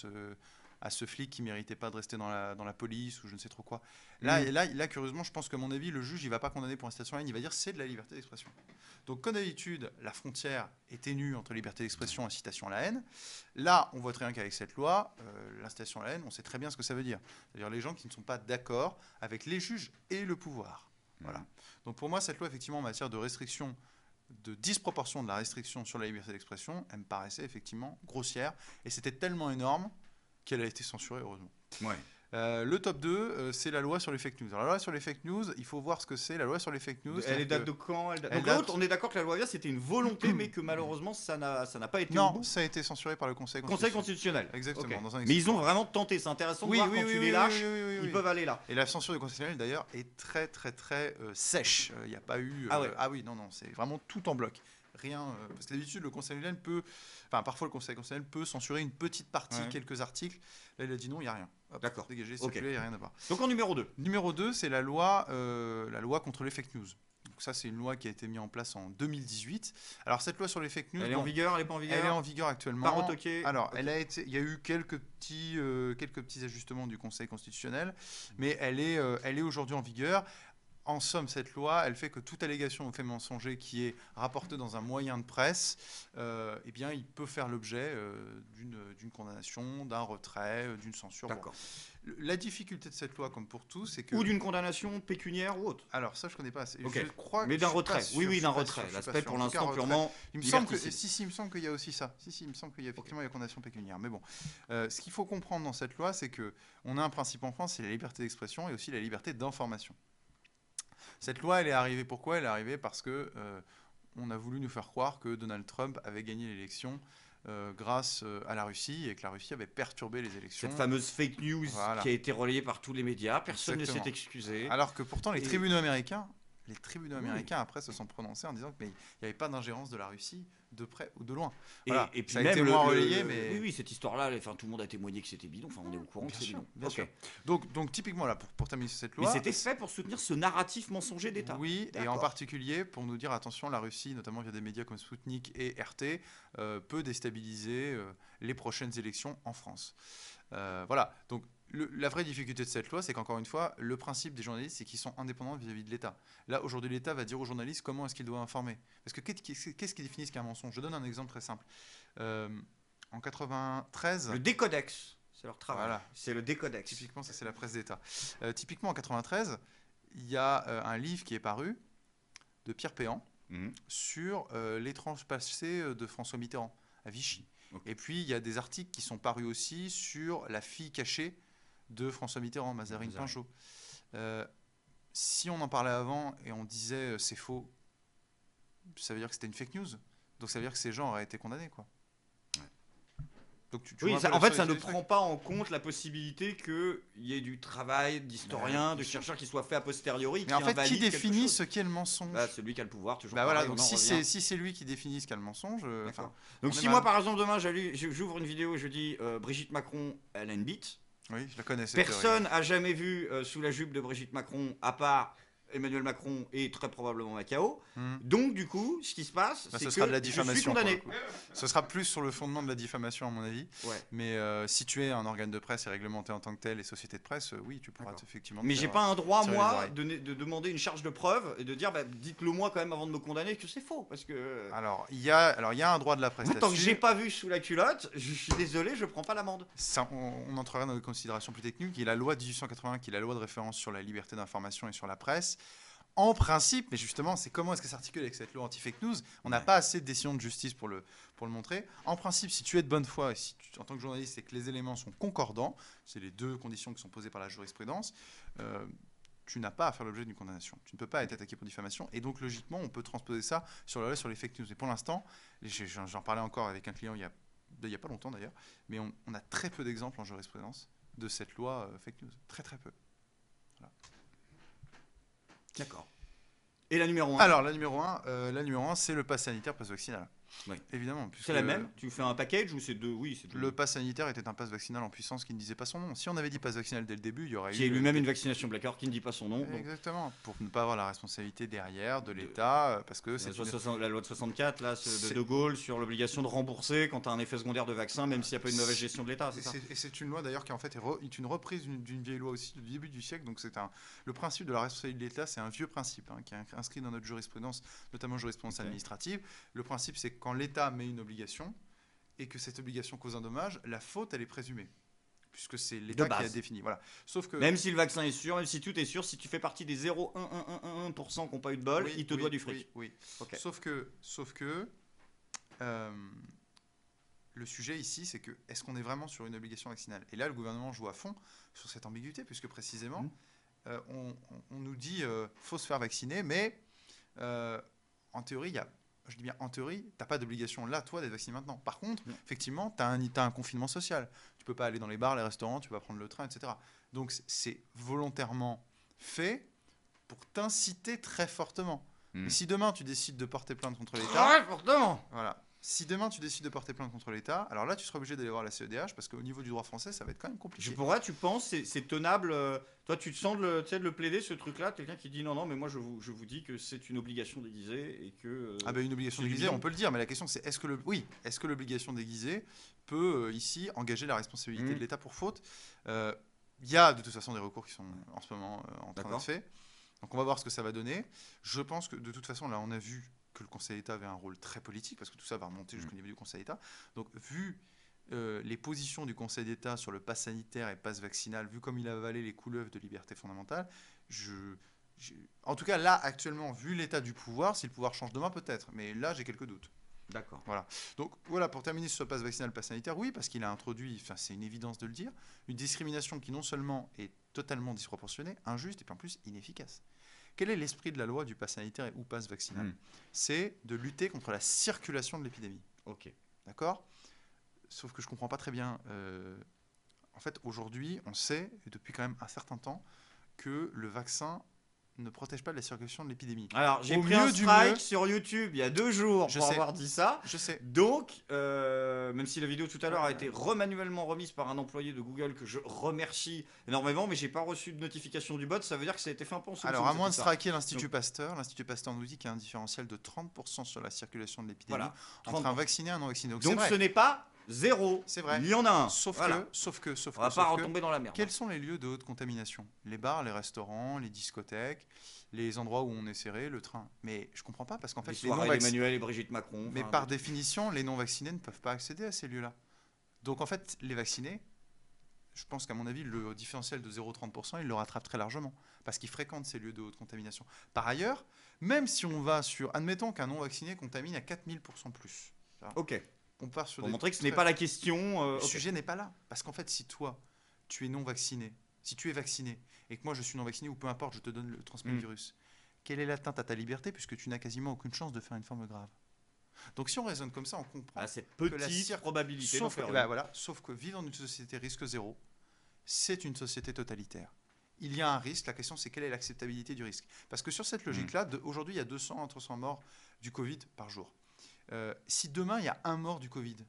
à ce flic qui méritait pas de rester dans la police ou je ne sais trop quoi. Là, curieusement, je pense qu'à mon avis, le juge, il va pas condamner pour incitation à la haine, il va dire c'est de la liberté d'expression. Donc, comme d'habitude, la frontière est ténue entre liberté d'expression et incitation à la haine. Là, on voit très bien qu'avec cette loi, l'incitation à la haine, on sait très bien ce que ça veut dire. C'est-à-dire les gens qui ne sont pas d'accord avec les juges et le pouvoir. Voilà. Donc, pour moi, cette loi, effectivement, en matière de restriction, de disproportion de la restriction sur la liberté d'expression, elle me paraissait effectivement grossière. Et c'était tellement énorme qu'elle a été censurée, heureusement. Ouais. Le top 2, c'est la loi sur les fake news. Alors, la loi sur les fake news, il faut voir ce que c'est. La loi sur les fake news. Elle date de quand? Donc date- l'autre, on est d'accord que la loi Avia, c'était une volonté, mais que malheureusement, ça n'a pas été au Non, bout. ça a été censuré par le Conseil Conseil constitutionnel. constitutionnel. Exactement. Ok. Dans un Mais ils ont vraiment tenté. C'est intéressant de voir quand tu les lâches, ils peuvent aller là. Et la censure du Conseil constitutionnel, d'ailleurs, est très, très, très sèche. Il n'y a pas eu... Ah oui, non, c'est vraiment tout en bloc. Rien... parce que d'habitude, le Conseil constitutionnel peut... Enfin, parfois, le Conseil constitutionnel peut censurer une petite partie, quelques articles. Là, il a dit non, il n'y a rien. D'accord. Dégagé, circulé, il n'y a rien à voir. Donc en numéro 2. Numéro 2, c'est la loi contre les fake news. Donc ça, c'est une loi qui a été mise en place en 2018. Alors, cette loi sur les fake news... Elle est en vigueur, elle n'est pas en vigueur? Elle est en vigueur actuellement. Pas retoquée? Alors, il y a eu quelques petits ajustements du Conseil constitutionnel, mais elle est aujourd'hui en vigueur. En somme, cette loi, elle fait que toute allégation au fait mensonger qui est rapportée dans un moyen de presse, eh bien, il peut faire l'objet d'une condamnation, d'un retrait, d'une censure. D'accord. Bon. La difficulté de cette loi, comme pour tout, c'est que... Ou d'une condamnation pécuniaire ou autre. Alors, ça, je ne connais pas assez. Okay. Je crois mais d'un retrait. Oui, d'un retrait. retrait. L'aspect, pour l'instant, purement il me semble qu'il y a aussi ça. Il me semble qu'il y a effectivement une condamnation pécuniaire. Mais bon, ce qu'il faut comprendre dans cette loi, c'est qu'on a un principe en France, c'est la liberté d'expression et aussi la liberté d'information. Cette loi, elle est arrivée pourquoi? Elle est arrivée parce que on a voulu nous faire croire que Donald Trump avait gagné l'élection grâce à la Russie et que la Russie avait perturbé les élections. Cette fameuse fake news qui a été relayée par tous les médias, personne ne s'est excusé. Alors que pourtant les tribunaux américains après se sont prononcés en disant qu'il n'y avait pas d'ingérence de la Russie de près ou de loin. Voilà. Et puis ça a même été moins relayé, mais... Oui, cette histoire-là, tout le monde a témoigné que c'était bidon. Enfin, on est au courant que c'est bidon. Bien sûr. Donc typiquement, là, pour terminer sur cette loi... Mais c'était fait pour soutenir ce narratif mensonger d'État. Oui, et en particulier pour nous dire, attention, la Russie, notamment via des médias comme Sputnik et RT, peut déstabiliser les prochaines élections en France. Voilà, donc... La vraie difficulté de cette loi, c'est qu'encore une fois, le principe des journalistes, c'est qu'ils sont indépendants vis-à-vis de l'État. Là, aujourd'hui, l'État va dire aux journalistes comment est-ce qu'ils doivent informer. Parce que qu'est-ce qui définit ce qu'est un mensonge? Je donne un exemple très simple. En 93... Le décodex, c'est leur travail. Voilà. C'est le décodex. Typiquement, ça, c'est la presse d'État. Typiquement, en 93, il y a un livre qui est paru de Pierre Péan sur l'étrange passé de François Mitterrand à Vichy. Okay. Et puis, il y a des articles qui sont parus aussi sur la fille cachée de François Mitterrand, Mazarine Pinchot. Si on en parlait avant et on disait c'est faux, ça veut dire que c'était une fake news. Donc ça veut dire que ces gens auraient été condamnés, quoi. Ouais. Donc en fait, ça ne prend pas en compte la possibilité qu'il y ait du travail d'historien, de chercheur qui soit fait a posteriori. Mais en fait, qui définit ce qu'est le mensonge? Celui qui a le pouvoir, toujours. Voilà, donc si c'est lui qui définit ce qu'est le mensonge... donc si moi, par exemple, demain, j'ouvre une vidéo et je dis Brigitte Macron, elle a une bite, Oui, je la connais cette théorie. Personne n'a jamais vu sous la jupe de Brigitte Macron, à part Emmanuel Macron et très probablement Macao. Donc, du coup, ce qui se passe, c'est ce que sera de la je suis diffamation. condamné. Ce sera plus sur le fondement de la diffamation, à mon avis. Ouais. Mais si tu es un organe de presse et réglementé en tant que tel, et société de presse, oui, tu pourras effectivement. Mais j'ai pas un droit, tirer les moi, oreilles. de demander une charge de preuve et de dire, dites-le moi quand même avant de me condamner que c'est faux. Parce que Alors, il y a un droit de la presse moi, tant que là-dessus. j'ai pas vu sous la culotte, je suis désolé, je prends pas l'amende. Ça, on entrera dans des considérations plus techniques. Il y a la loi de 1881, qui est la loi de référence sur la liberté d'information et sur la presse. En principe, mais justement, c'est comment est-ce que ça s'articule avec cette loi anti-fake news. On n'a pas assez de décisions de justice pour le montrer. En principe, si tu es de bonne foi, et si en tant que journaliste, et que les éléments sont concordants, c'est les deux conditions qui sont posées par la jurisprudence, tu n'as pas à faire l'objet d'une condamnation. Tu ne peux pas être attaqué pour diffamation. Et donc, logiquement, on peut transposer ça sur la loi sur les fake news. Et pour l'instant, j'en parlais encore avec un client il y a pas longtemps d'ailleurs, mais on a très peu d'exemples en jurisprudence de cette loi fake news. Très très peu. Voilà. D'accord. Et la numéro 1 Alors, la numéro 1, c'est le pass sanitaire, pass vaccinal. Oui. Évidemment. C'est la même. Tu fais un package ou c'est deux? Oui, c'est deux. Le pass sanitaire était un pass vaccinal en puissance qui ne disait pas son nom. Si on avait dit pass vaccinal dès le début, il y aurait eu. Qui est lui-même une vaccination Blackheart qui ne dit pas son nom. Exactement. Pour ne pas avoir la responsabilité derrière de l'État, parce que c'est la loi de 64 là, de Gaulle sur l'obligation de rembourser quand tu as un effet secondaire de vaccin, même s'il n'y a pas une mauvaise gestion de l'État. Et c'est une loi d'ailleurs qui en fait est une reprise d'une vieille loi aussi du début du siècle. Donc le principe de la responsabilité de l'État, c'est un vieux principe qui est inscrit dans notre jurisprudence, notamment jurisprudence administrative. Le principe, c'est que quand l'État met une obligation et que cette obligation cause un dommage, la faute elle est présumée puisque c'est l'État qui a défini. Voilà. Sauf que même si le vaccin est sûr, même si tout est sûr, si tu fais partie des 0,1% qui n'ont pas eu de bol, il te doit du fric. Oui. Okay. Sauf que le sujet ici, c'est que est-ce qu'on est vraiment sur une obligation vaccinale? Et là, le gouvernement joue à fond sur cette ambiguïté, puisque précisément, on nous dit faut se faire vacciner, mais en théorie, je dis bien en théorie, tu n'as pas d'obligation là, toi, d'être vacciné maintenant. Par contre, effectivement, tu as un confinement social. Tu ne peux pas aller dans les bars, les restaurants, tu peux pas prendre le train, etc. Donc, c'est volontairement fait pour t'inciter très fortement. Mais si demain, tu décides de porter plainte contre l'État... Très fortement. Voilà. Si demain, tu décides de porter plainte contre l'État, alors là, tu seras obligé d'aller voir la CEDH, parce qu'au niveau du droit français, ça va être quand même compliqué. Tu penses, c'est tenable toi, tu te sens de le plaider, ce truc-là, quelqu'un qui dit non, mais moi, je vous dis que c'est une obligation déguisée et que... une obligation déguisée, on peut le dire, mais la question, c'est est-ce que l'obligation déguisée peut, ici, engager la responsabilité de l'État pour faute? Il y a, de toute façon, des recours qui sont en ce moment en train d'être faits. Donc, on va voir ce que ça va donner. Je pense que, de toute façon, là, on a vu que le Conseil d'État avait un rôle très politique, parce que tout ça va remonter jusqu'au niveau du Conseil d'État. Donc, vu les positions du Conseil d'État sur le pass sanitaire et pass vaccinal, vu comme il a avalé les couleuvres de liberté fondamentale, en tout cas, là, actuellement, vu l'état du pouvoir, si le pouvoir change demain, peut-être. Mais là, j'ai quelques doutes. D'accord. Voilà. Donc, voilà, pour terminer sur le pass vaccinal, pass sanitaire, oui, parce qu'il a introduit, c'est une évidence de le dire, une discrimination qui non seulement est totalement disproportionnée, injuste, et puis en plus inefficace. Quel est l'esprit de la loi du pass sanitaire ou pass vaccinal? C'est de lutter contre la circulation de l'épidémie. Ok. D'accord? Sauf que je ne comprends pas très bien. En fait, aujourd'hui, on sait, et depuis quand même un certain temps, que le vaccin ne protège pas de la circulation de l'épidémie. Alors, j'ai pris un strike sur YouTube il y a 2 jours pour avoir dit ça. Je sais. Donc, même si la vidéo tout à l'heure a été manuellement remise par un employé de Google que je remercie énormément, mais j'ai pas reçu de notification du bot, ça veut dire que ça a été fait un peu en sous. Alors, à moins de striker l'Institut Pasteur nous dit qu'il y a un différentiel de 30% sur la circulation de l'épidémie entre un vacciné et un non vacciné. Donc ce n'est pas 0. C'est vrai. Il y en a un. Sauf que, on va pas retomber dans la merde. Quels sont les lieux de haute contamination? Les bars, les restaurants, les discothèques, les endroits où on est serré, le train. Mais je comprends pas parce qu'en fait, les soirées d'Emmanuel et Brigitte Macron. Mais par définition, les non vaccinés ne peuvent pas accéder à ces lieux-là. Donc en fait, les vaccinés, je pense qu'à mon avis, le différentiel de 0,30%, il le rattrape très largement parce qu'ils fréquentent ces lieux de haute contamination. Par ailleurs, même si on va sur, admettons qu'un non vacciné contamine à 4000% plus. Ok. On part sur pour montrer que ce n'est pas la question. Le sujet n'est pas là. Parce qu'en fait, si toi, tu es non vacciné, si tu es vacciné, et que moi je suis non vacciné, ou peu importe, je te donne le transmis du virus, quelle est l'atteinte à ta liberté puisque tu n'as quasiment aucune chance de faire une forme grave? Donc si on raisonne comme ça, on comprend cette petite probabilité. Sauf que vivre dans une société risque zéro, c'est une société totalitaire. Il y a un risque, la question c'est quelle est l'acceptabilité du risque? Parce que sur cette logique-là, aujourd'hui il y a 200 à 300 morts du Covid par jour. Si demain il y a un mort du Covid,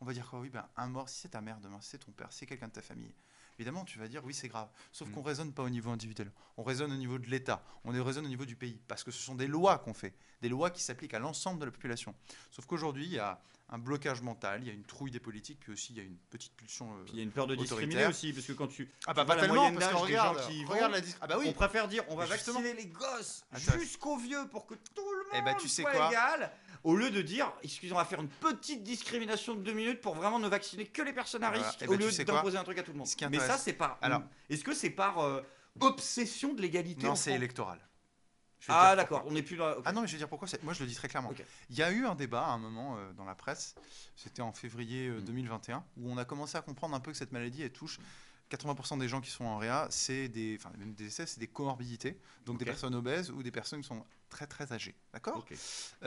on va dire quoi? Oui, ben, un mort, si c'est ta mère demain, si c'est ton père, si c'est quelqu'un de ta famille. Évidemment, tu vas dire oui, c'est grave. Sauf qu'on raisonne pas au niveau individuel. On raisonne au niveau de l'État. On raisonne au niveau du pays. Parce que ce sont des lois qu'on fait. Des lois qui s'appliquent à l'ensemble de la population. Sauf qu'aujourd'hui, il y a un blocage mental, il y a une trouille des politiques, puis aussi il y a une petite pulsion Puis il y a une peur de discriminer autoritaire. aussi, parce que quand tu Ah bah vois pas la tellement, moyenne parce que d'âge des gens regarde, qui regarde vont, Ah bah oui. on préfère dire on va Mais justement. vacciner les gosses Attends. jusqu'aux vieux pour que tout le Eh monde ben, tu sais soit quoi égal, au lieu de dire, excusez-moi, on va faire une petite discrimination de 2 minutes pour vraiment ne vacciner que les personnes à Voilà. risque, Eh au ben, lieu tu sais quoi d'imposer un truc à tout le monde. Ce qui Mais ça, intéresse- c'est par... Alors- Est-ce que c'est par obsession de l'égalité Non, en c'est France? électoral. Je vais te Ah dire d'accord, pourquoi. on n'est plus là. Ah non, mais je vais dire pourquoi. Moi, je le dis très clairement. Ok. Il y a eu un débat à un moment dans la presse, c'était en février 2021, où on a commencé à comprendre un peu que cette maladie, elle touche 80% des gens qui sont en réa, c'est des, enfin même des décès, c'est des comorbidités, donc des Ok. personnes obèses ou des personnes qui sont très très âgées, d'accord? Ok.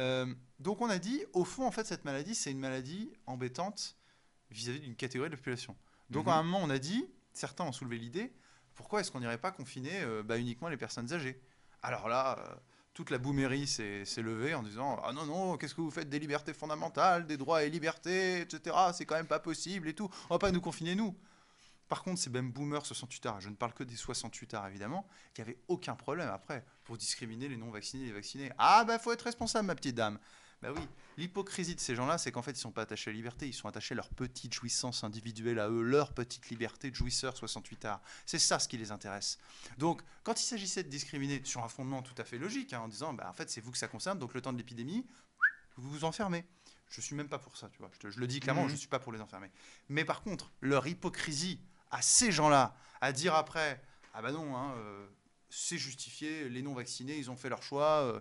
Donc on a dit, au fond, en fait, cette maladie, c'est une maladie embêtante vis-à-vis d'une catégorie de la population. Donc Mhm. à un moment, on a dit, certains ont soulevé l'idée, pourquoi est-ce qu'on n'irait pas confiner uniquement les personnes âgées? Alors là, toute la boomerie s'est levée en disant ah non, non, qu'est-ce que vous faites des libertés fondamentales, des droits et libertés, etc. C'est quand même pas possible et tout. On va pas nous confiner, nous. Par contre, ces mêmes boomers 68 je ne parle que des 68 évidemment, il n'y avait aucun problème après pour discriminer les non-vaccinés et les vaccinés. Ah bah faut être responsable, ma petite dame. Bah oui, l'hypocrisie de ces gens-là, c'est qu'en fait, ils ne sont pas attachés à la liberté, ils sont attachés à leur petite jouissance individuelle, à eux, leur petite liberté de jouisseur 68 art. C'est ça ce qui les intéresse. Donc, quand il s'agissait de discriminer sur un fondement tout à fait logique, en disant, bah, en fait, c'est vous que ça concerne, donc le temps de l'épidémie, vous vous enfermez. Je suis même pas pour ça, tu vois. Je le dis clairement, je suis pas pour les enfermer. Mais par contre, leur hypocrisie à ces gens-là, à dire après, ah bah non, c'est justifié, les non-vaccinés, ils ont fait leur choix,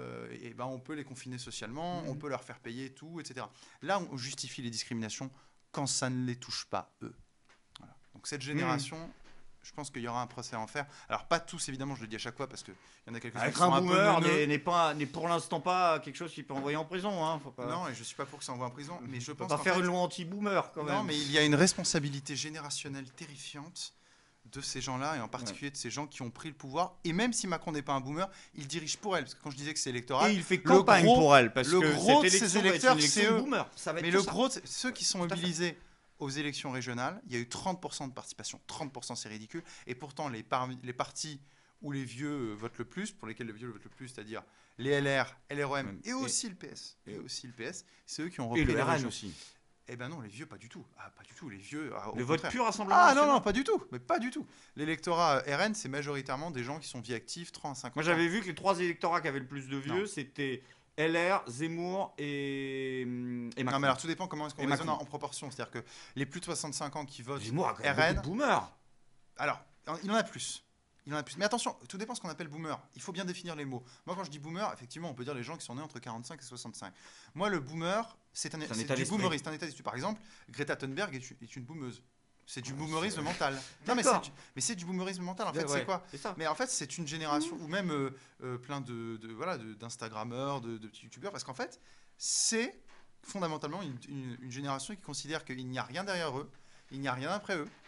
et ben on peut les confiner socialement, on peut leur faire payer tout, etc. Là, on justifie les discriminations quand ça ne les touche pas, eux. Voilà. Donc cette génération, je pense qu'il y aura un procès à en faire. Alors pas tous, évidemment, je le dis à chaque fois, parce qu'il y en a quelques-uns qui Être sont un un peu boomer neuneux. n'est pour l'instant pas quelque chose qui peut envoyer en prison. Hein. Faut pas, Non, et je suis pas pour que ça envoie en prison, mais je faut pense pas qu'en faire fait, une loi anti-boomer quand même. non, mais il y a une responsabilité générationnelle terrifiante de ces gens-là, et en particulier de ces gens qui ont pris le pouvoir. Et même si Macron n'est pas un boomer, il dirige pour elle. Parce que quand je disais que c'est électoral, Et il fait campagne pour elle, parce le que gros cette de ces élection va être électeurs, une élection c'est de eux. boomer. Ça va être mais tout le ça. gros, ceux qui sont Tout à fait. mobilisés aux élections régionales, il y a eu 30% de participation. 30%, c'est ridicule. Et pourtant, les partis où les vieux votent le plus, pour lesquels les vieux votent le plus, c'est-à-dire les LR, LREM et aussi le PS, c'est eux qui ont repris Et le les RN régions. aussi. Eh ben non, les vieux, pas du tout. Ah, pas du tout. Les vieux, au Le vote contraire. pur Rassemblement Ah non, national. non, pas du tout. Mais pas du tout. L'électorat RN, c'est majoritairement des gens qui sont vie active, 30 à 50 Moi ans. j'avais vu que les 3 électorats qui avaient le plus de vieux, Non. c'était LR, Zemmour et Macron. Non, mais alors tout dépend comment est-ce qu'on Et raisonne Macron. en proportion. C'est-à-dire que les plus de 65 ans qui votent Zemmour a quand même RN, beaucoup de boomers. alors, il en a plus. Il en a plus. Mais attention, tout dépend de ce qu'on appelle boomer. Il faut bien définir les mots. Moi, quand je dis boomer, effectivement, on peut dire les gens qui sont nés entre 45 et 65. Moi, le boomer, c'est un état du d'esprit. boomeriste, un état d'esprit. Par exemple, Greta Thunberg est une boomeuse. C'est du boomerisme mental. Non, mais D'accord. c'est du boomerisme mental. En fait, Ouais, c'est quoi? C'est ça. Mais en fait, c'est une génération, ou même plein d'Instagrammeurs, de petits youtubeurs, parce qu'en fait, c'est fondamentalement une génération qui considère qu'il n'y a rien derrière eux, il n'y a rien après eux.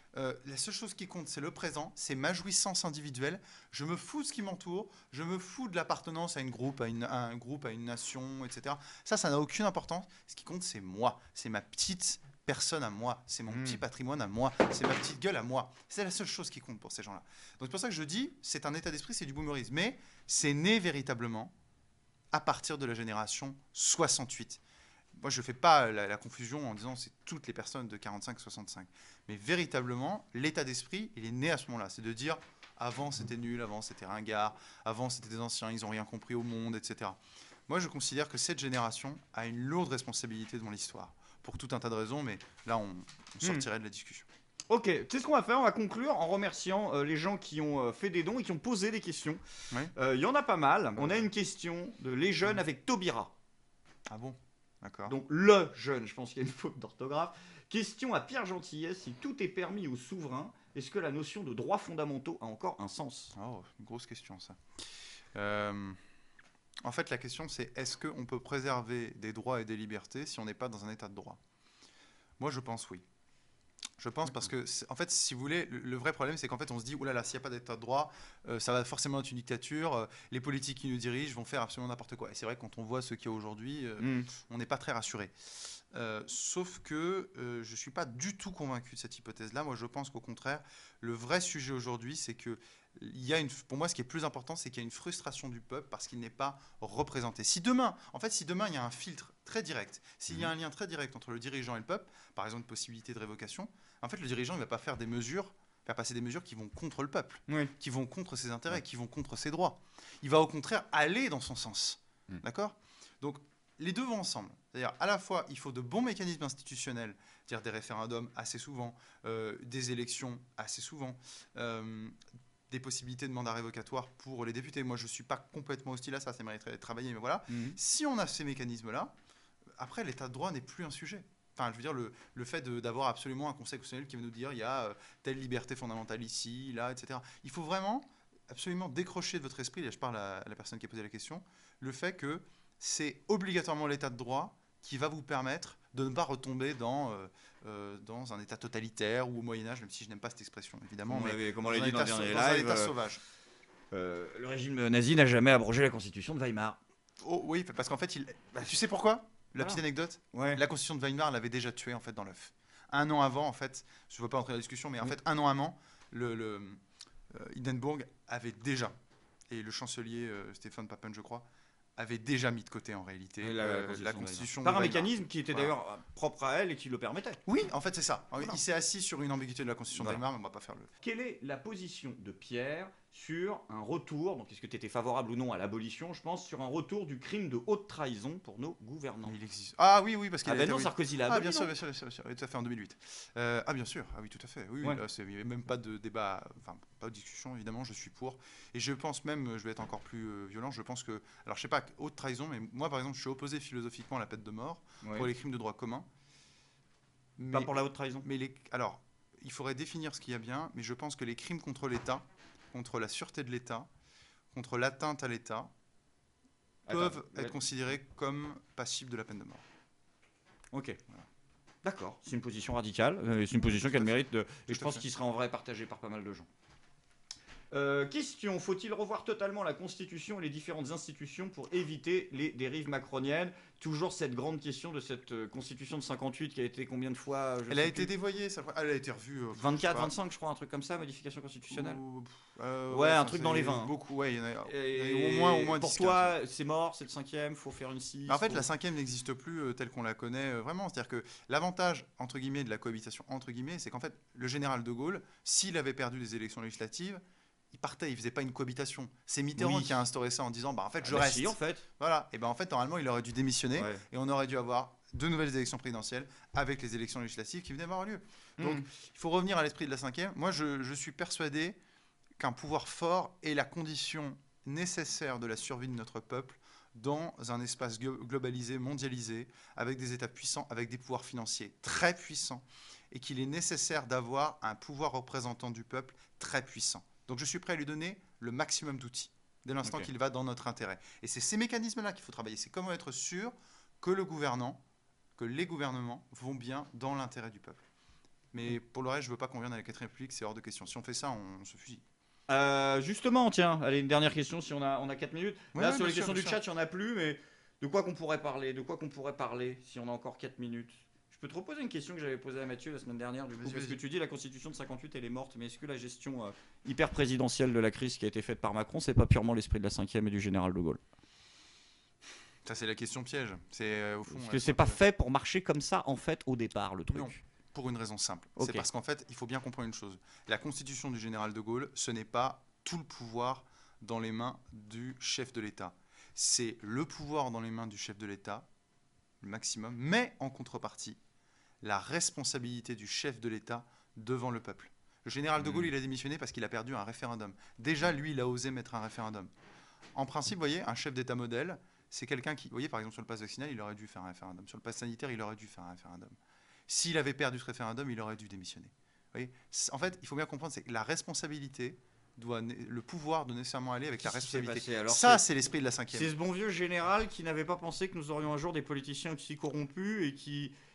La seule chose qui compte, c'est le présent, c'est ma jouissance individuelle. Je me fous de ce qui m'entoure, je me fous de l'appartenance à un groupe, à une nation, etc. Ça n'a aucune importance. Ce qui compte, c'est moi, c'est ma petite personne à moi, c'est mon petit patrimoine à moi, c'est ma petite gueule à moi. C'est la seule chose qui compte pour ces gens-là. Donc c'est pour ça que je dis, c'est un état d'esprit, c'est du boomerisme. Mais c'est né véritablement à partir de la génération 68. Moi, je ne fais pas la confusion en disant c'est toutes les personnes de 45-65. Mais véritablement, l'état d'esprit, il est né à ce moment-là. C'est de dire, avant c'était nul, avant c'était ringard, avant c'était des anciens, ils n'ont rien compris au monde, etc. Moi, je considère que cette génération a une lourde responsabilité devant l'histoire. Pour tout un tas de raisons, mais là, on sortirait de la discussion. Ok, tu sais ce qu'on va faire? On va conclure en remerciant les gens qui ont fait des dons et qui ont posé des questions. Oui. Il y en a pas mal. On a une question de Les Jeunes avec Taubira. Ah bon? D'accord. Donc le jeune, je pense qu'il y a une faute d'orthographe. Question à Pierre Gentillet, si tout est permis aux souverains, est-ce que la notion de droits fondamentaux a encore un sens? Oh, une grosse question, ça. En fait, la question, c'est est-ce qu'on peut préserver des droits et des libertés si on n'est pas dans un état de droit? Moi, je pense oui. Je pense parce que, en fait, si vous voulez, le vrai problème, c'est qu'en fait, on se dit, oh là là, s'il n'y a pas d'état de droit, ça va forcément être une dictature. Les politiques qui nous dirigent vont faire absolument n'importe quoi. Et c'est vrai, quand on voit ce qu'il y a aujourd'hui, Hmm. on n'est pas très rassuré. Sauf que je ne suis pas du tout convaincu de cette hypothèse-là. Moi, je pense qu'au contraire, le vrai sujet aujourd'hui, c'est que pour moi, ce qui est plus important, c'est qu'il y a une frustration du peuple parce qu'il n'est pas représenté. Si demain, il y a un filtre très direct, s'il y a un lien très direct entre le dirigeant et le peuple, par exemple une possibilité de révocation, en fait, le dirigeant, il ne va pas faire faire passer des mesures qui vont contre le peuple, Oui. qui vont contre ses intérêts, Ouais. qui vont contre ses droits. Il va au contraire aller dans son sens. Mm. D'accord? Donc, les deux vont ensemble. C'est-à-dire, à la fois, il faut de bons mécanismes institutionnels, c'est-à-dire des référendums assez souvent, des élections assez souvent, des possibilités de mandat révocatoire pour les députés. Moi, je ne suis pas complètement hostile à ça, ça mériterait d'être travaillé, mais voilà. Mhm. Si on a ces mécanismes-là, après, l'état de droit n'est plus un sujet. Enfin, je veux dire, le fait d'avoir absolument un conseil constitutionnel qui va nous dire il y a telle liberté fondamentale ici, là, etc. Il faut vraiment absolument décrocher de votre esprit, et je parle à la personne qui a posé la question, le fait que c'est obligatoirement l'état de droit qui va vous permettre de ne pas retomber dans un état totalitaire ou au Moyen-Âge, même si je n'aime pas cette expression, évidemment, Comme on dans l'a un dit dans le état, dernier dans un live, état sauvage. le régime nazi n'a jamais abrogé la constitution de Weimar. Oh, oui, parce qu'en fait, tu sais pourquoi? La Voilà. petite anecdote, Ouais. la constitution de Weimar l'avait déjà tué en fait dans l'œuf. Un an avant, en fait, je ne veux pas entrer dans la discussion, mais en fait, un an avant, Hindenburg avait déjà, et le chancelier Stéphane Papen, je crois, avait déjà mis de côté en réalité la constitution Par de un Weimar. mécanisme qui était Voilà. d'ailleurs propre à elle et qui le permettait. Oui, en fait, c'est ça. Voilà. Il s'est assis sur une ambiguïté de la constitution Voilà. de Weimar, mais on ne va pas faire le. Quelle est la position de Pierre sur un retour, donc est-ce que tu étais favorable ou non à l'abolition, je pense, sur un retour du crime de haute trahison pour nos gouvernants? Il existe. Ah oui, oui, parce qu'il Ah a ben été- non, oui. Sarkozy l'a Ah, aboli, bien sûr, non bien sûr, bien sûr, bien sûr. Oui, tout à fait, en 2008. Ah, bien sûr, ah oui, tout à fait. Oui, Ouais. là, il n'y avait même pas de débat, enfin, pas de discussion, évidemment, je suis pour. Et je pense même, je vais être encore plus violent, je pense que, alors je sais pas, haute trahison, mais moi, par exemple, je suis opposé philosophiquement à la peine de mort Ouais. pour les crimes de droit commun. Pas Mais, pour la haute trahison. alors, il faudrait définir ce qu'il y a bien, mais je pense que les crimes contre l'État, contre la sûreté de l'État, contre l'atteinte à l'État, peuvent être considérés comme passibles de la peine de mort. Ok. Voilà. D'accord, c'est une position radicale, c'est une position qu'elle mérite de... Et je à pense fait. qu'il sera en vrai partagé par pas mal de gens. Question, faut-il revoir totalement la Constitution et les différentes institutions pour éviter les dérives macroniennes? Toujours cette grande question de cette Constitution de 58 qui a été combien de fois Elle a été dévoyée, elle a été revue. 24, 25 je crois, un truc comme ça, modification constitutionnelle. Ouais, un truc dans les 20. Beaucoup, ouais, il y en a, Et au moins pour 10, toi, c'est mort, c'est le cinquième, faut faire une 6. en fait, la cinquième n'existe plus telle qu'on la connaît vraiment. C'est-à-dire que l'avantage, entre guillemets, de la cohabitation, entre guillemets, c'est qu'en fait, le général de Gaulle, s'il avait perdu les élections législatives, il partait, il faisait pas une cohabitation. C'est Mitterrand qui a instauré ça en disant, bah en fait, je reste. Si, en fait. Voilà. Et ben en fait, normalement, il aurait dû démissionner Ouais. et on aurait dû avoir de nouvelles élections présidentielles avec les élections législatives qui venaient avoir lieu. Donc, il faut revenir à l'esprit de la cinquième. Moi, je suis persuadé qu'un pouvoir fort est la condition nécessaire de la survie de notre peuple dans un espace globalisé, mondialisé, avec des États puissants, avec des pouvoirs financiers très puissants, et qu'il est nécessaire d'avoir un pouvoir représentant du peuple très puissant. Donc je suis prêt à lui donner le maximum d'outils, dès l'instant qu'il va dans notre intérêt. Et c'est ces mécanismes-là qu'il faut travailler. C'est comment être sûr que les gouvernements vont bien dans l'intérêt du peuple. Mais pour le reste, je ne veux pas qu'on vienne à la 4ème République, c'est hors de question. Si on fait ça, on se fusille. Justement, tiens, allez, une dernière question si on a 4 minutes. Là, Ouais, sur les bien sûr, questions du bien chat, il n'y en a plus, mais de quoi qu'on pourrait parler? De quoi qu'on pourrait parler si on a encore 4 minutes? Je peux te reposer une question que j'avais posée à Mathieu la semaine dernière, du coup, parce que tu dis la Constitution de 58 elle est morte, mais est-ce que la gestion hyper présidentielle de la crise qui a été faite par Macron, c'est pas purement l'esprit de la 5e et du général de Gaulle? Ça, c'est la question piège. C'est au fond. Parce que c'est pas fait pour marcher comme ça, en fait, au départ, le truc. Non, pour une raison simple. Ok. C'est parce qu'en fait, il faut bien comprendre une chose. La Constitution du général de Gaulle, ce n'est pas tout le pouvoir dans les mains du chef de l'État. C'est le pouvoir dans les mains du chef de l'État, le maximum, mais en contrepartie, la responsabilité du chef de l'État devant le peuple. Le général de Gaulle, il a démissionné parce qu'il a perdu un référendum. Déjà, lui, il a osé mettre un référendum. En principe, vous voyez, un chef d'État modèle, c'est quelqu'un qui, vous voyez, par exemple, sur le pass vaccinal, il aurait dû faire un référendum. Sur le pass sanitaire, il aurait dû faire un référendum. S'il avait perdu ce référendum, il aurait dû démissionner. Vous voyez, en fait, il faut bien comprendre, c'est que la responsabilité le pouvoir doit nécessairement aller avec la responsabilité. Alors, ça, c'est l'esprit de la 5e. C'est ce bon vieux général qui n'avait pas pensé que nous aurions un jour des politiciens aussi corrompus et qui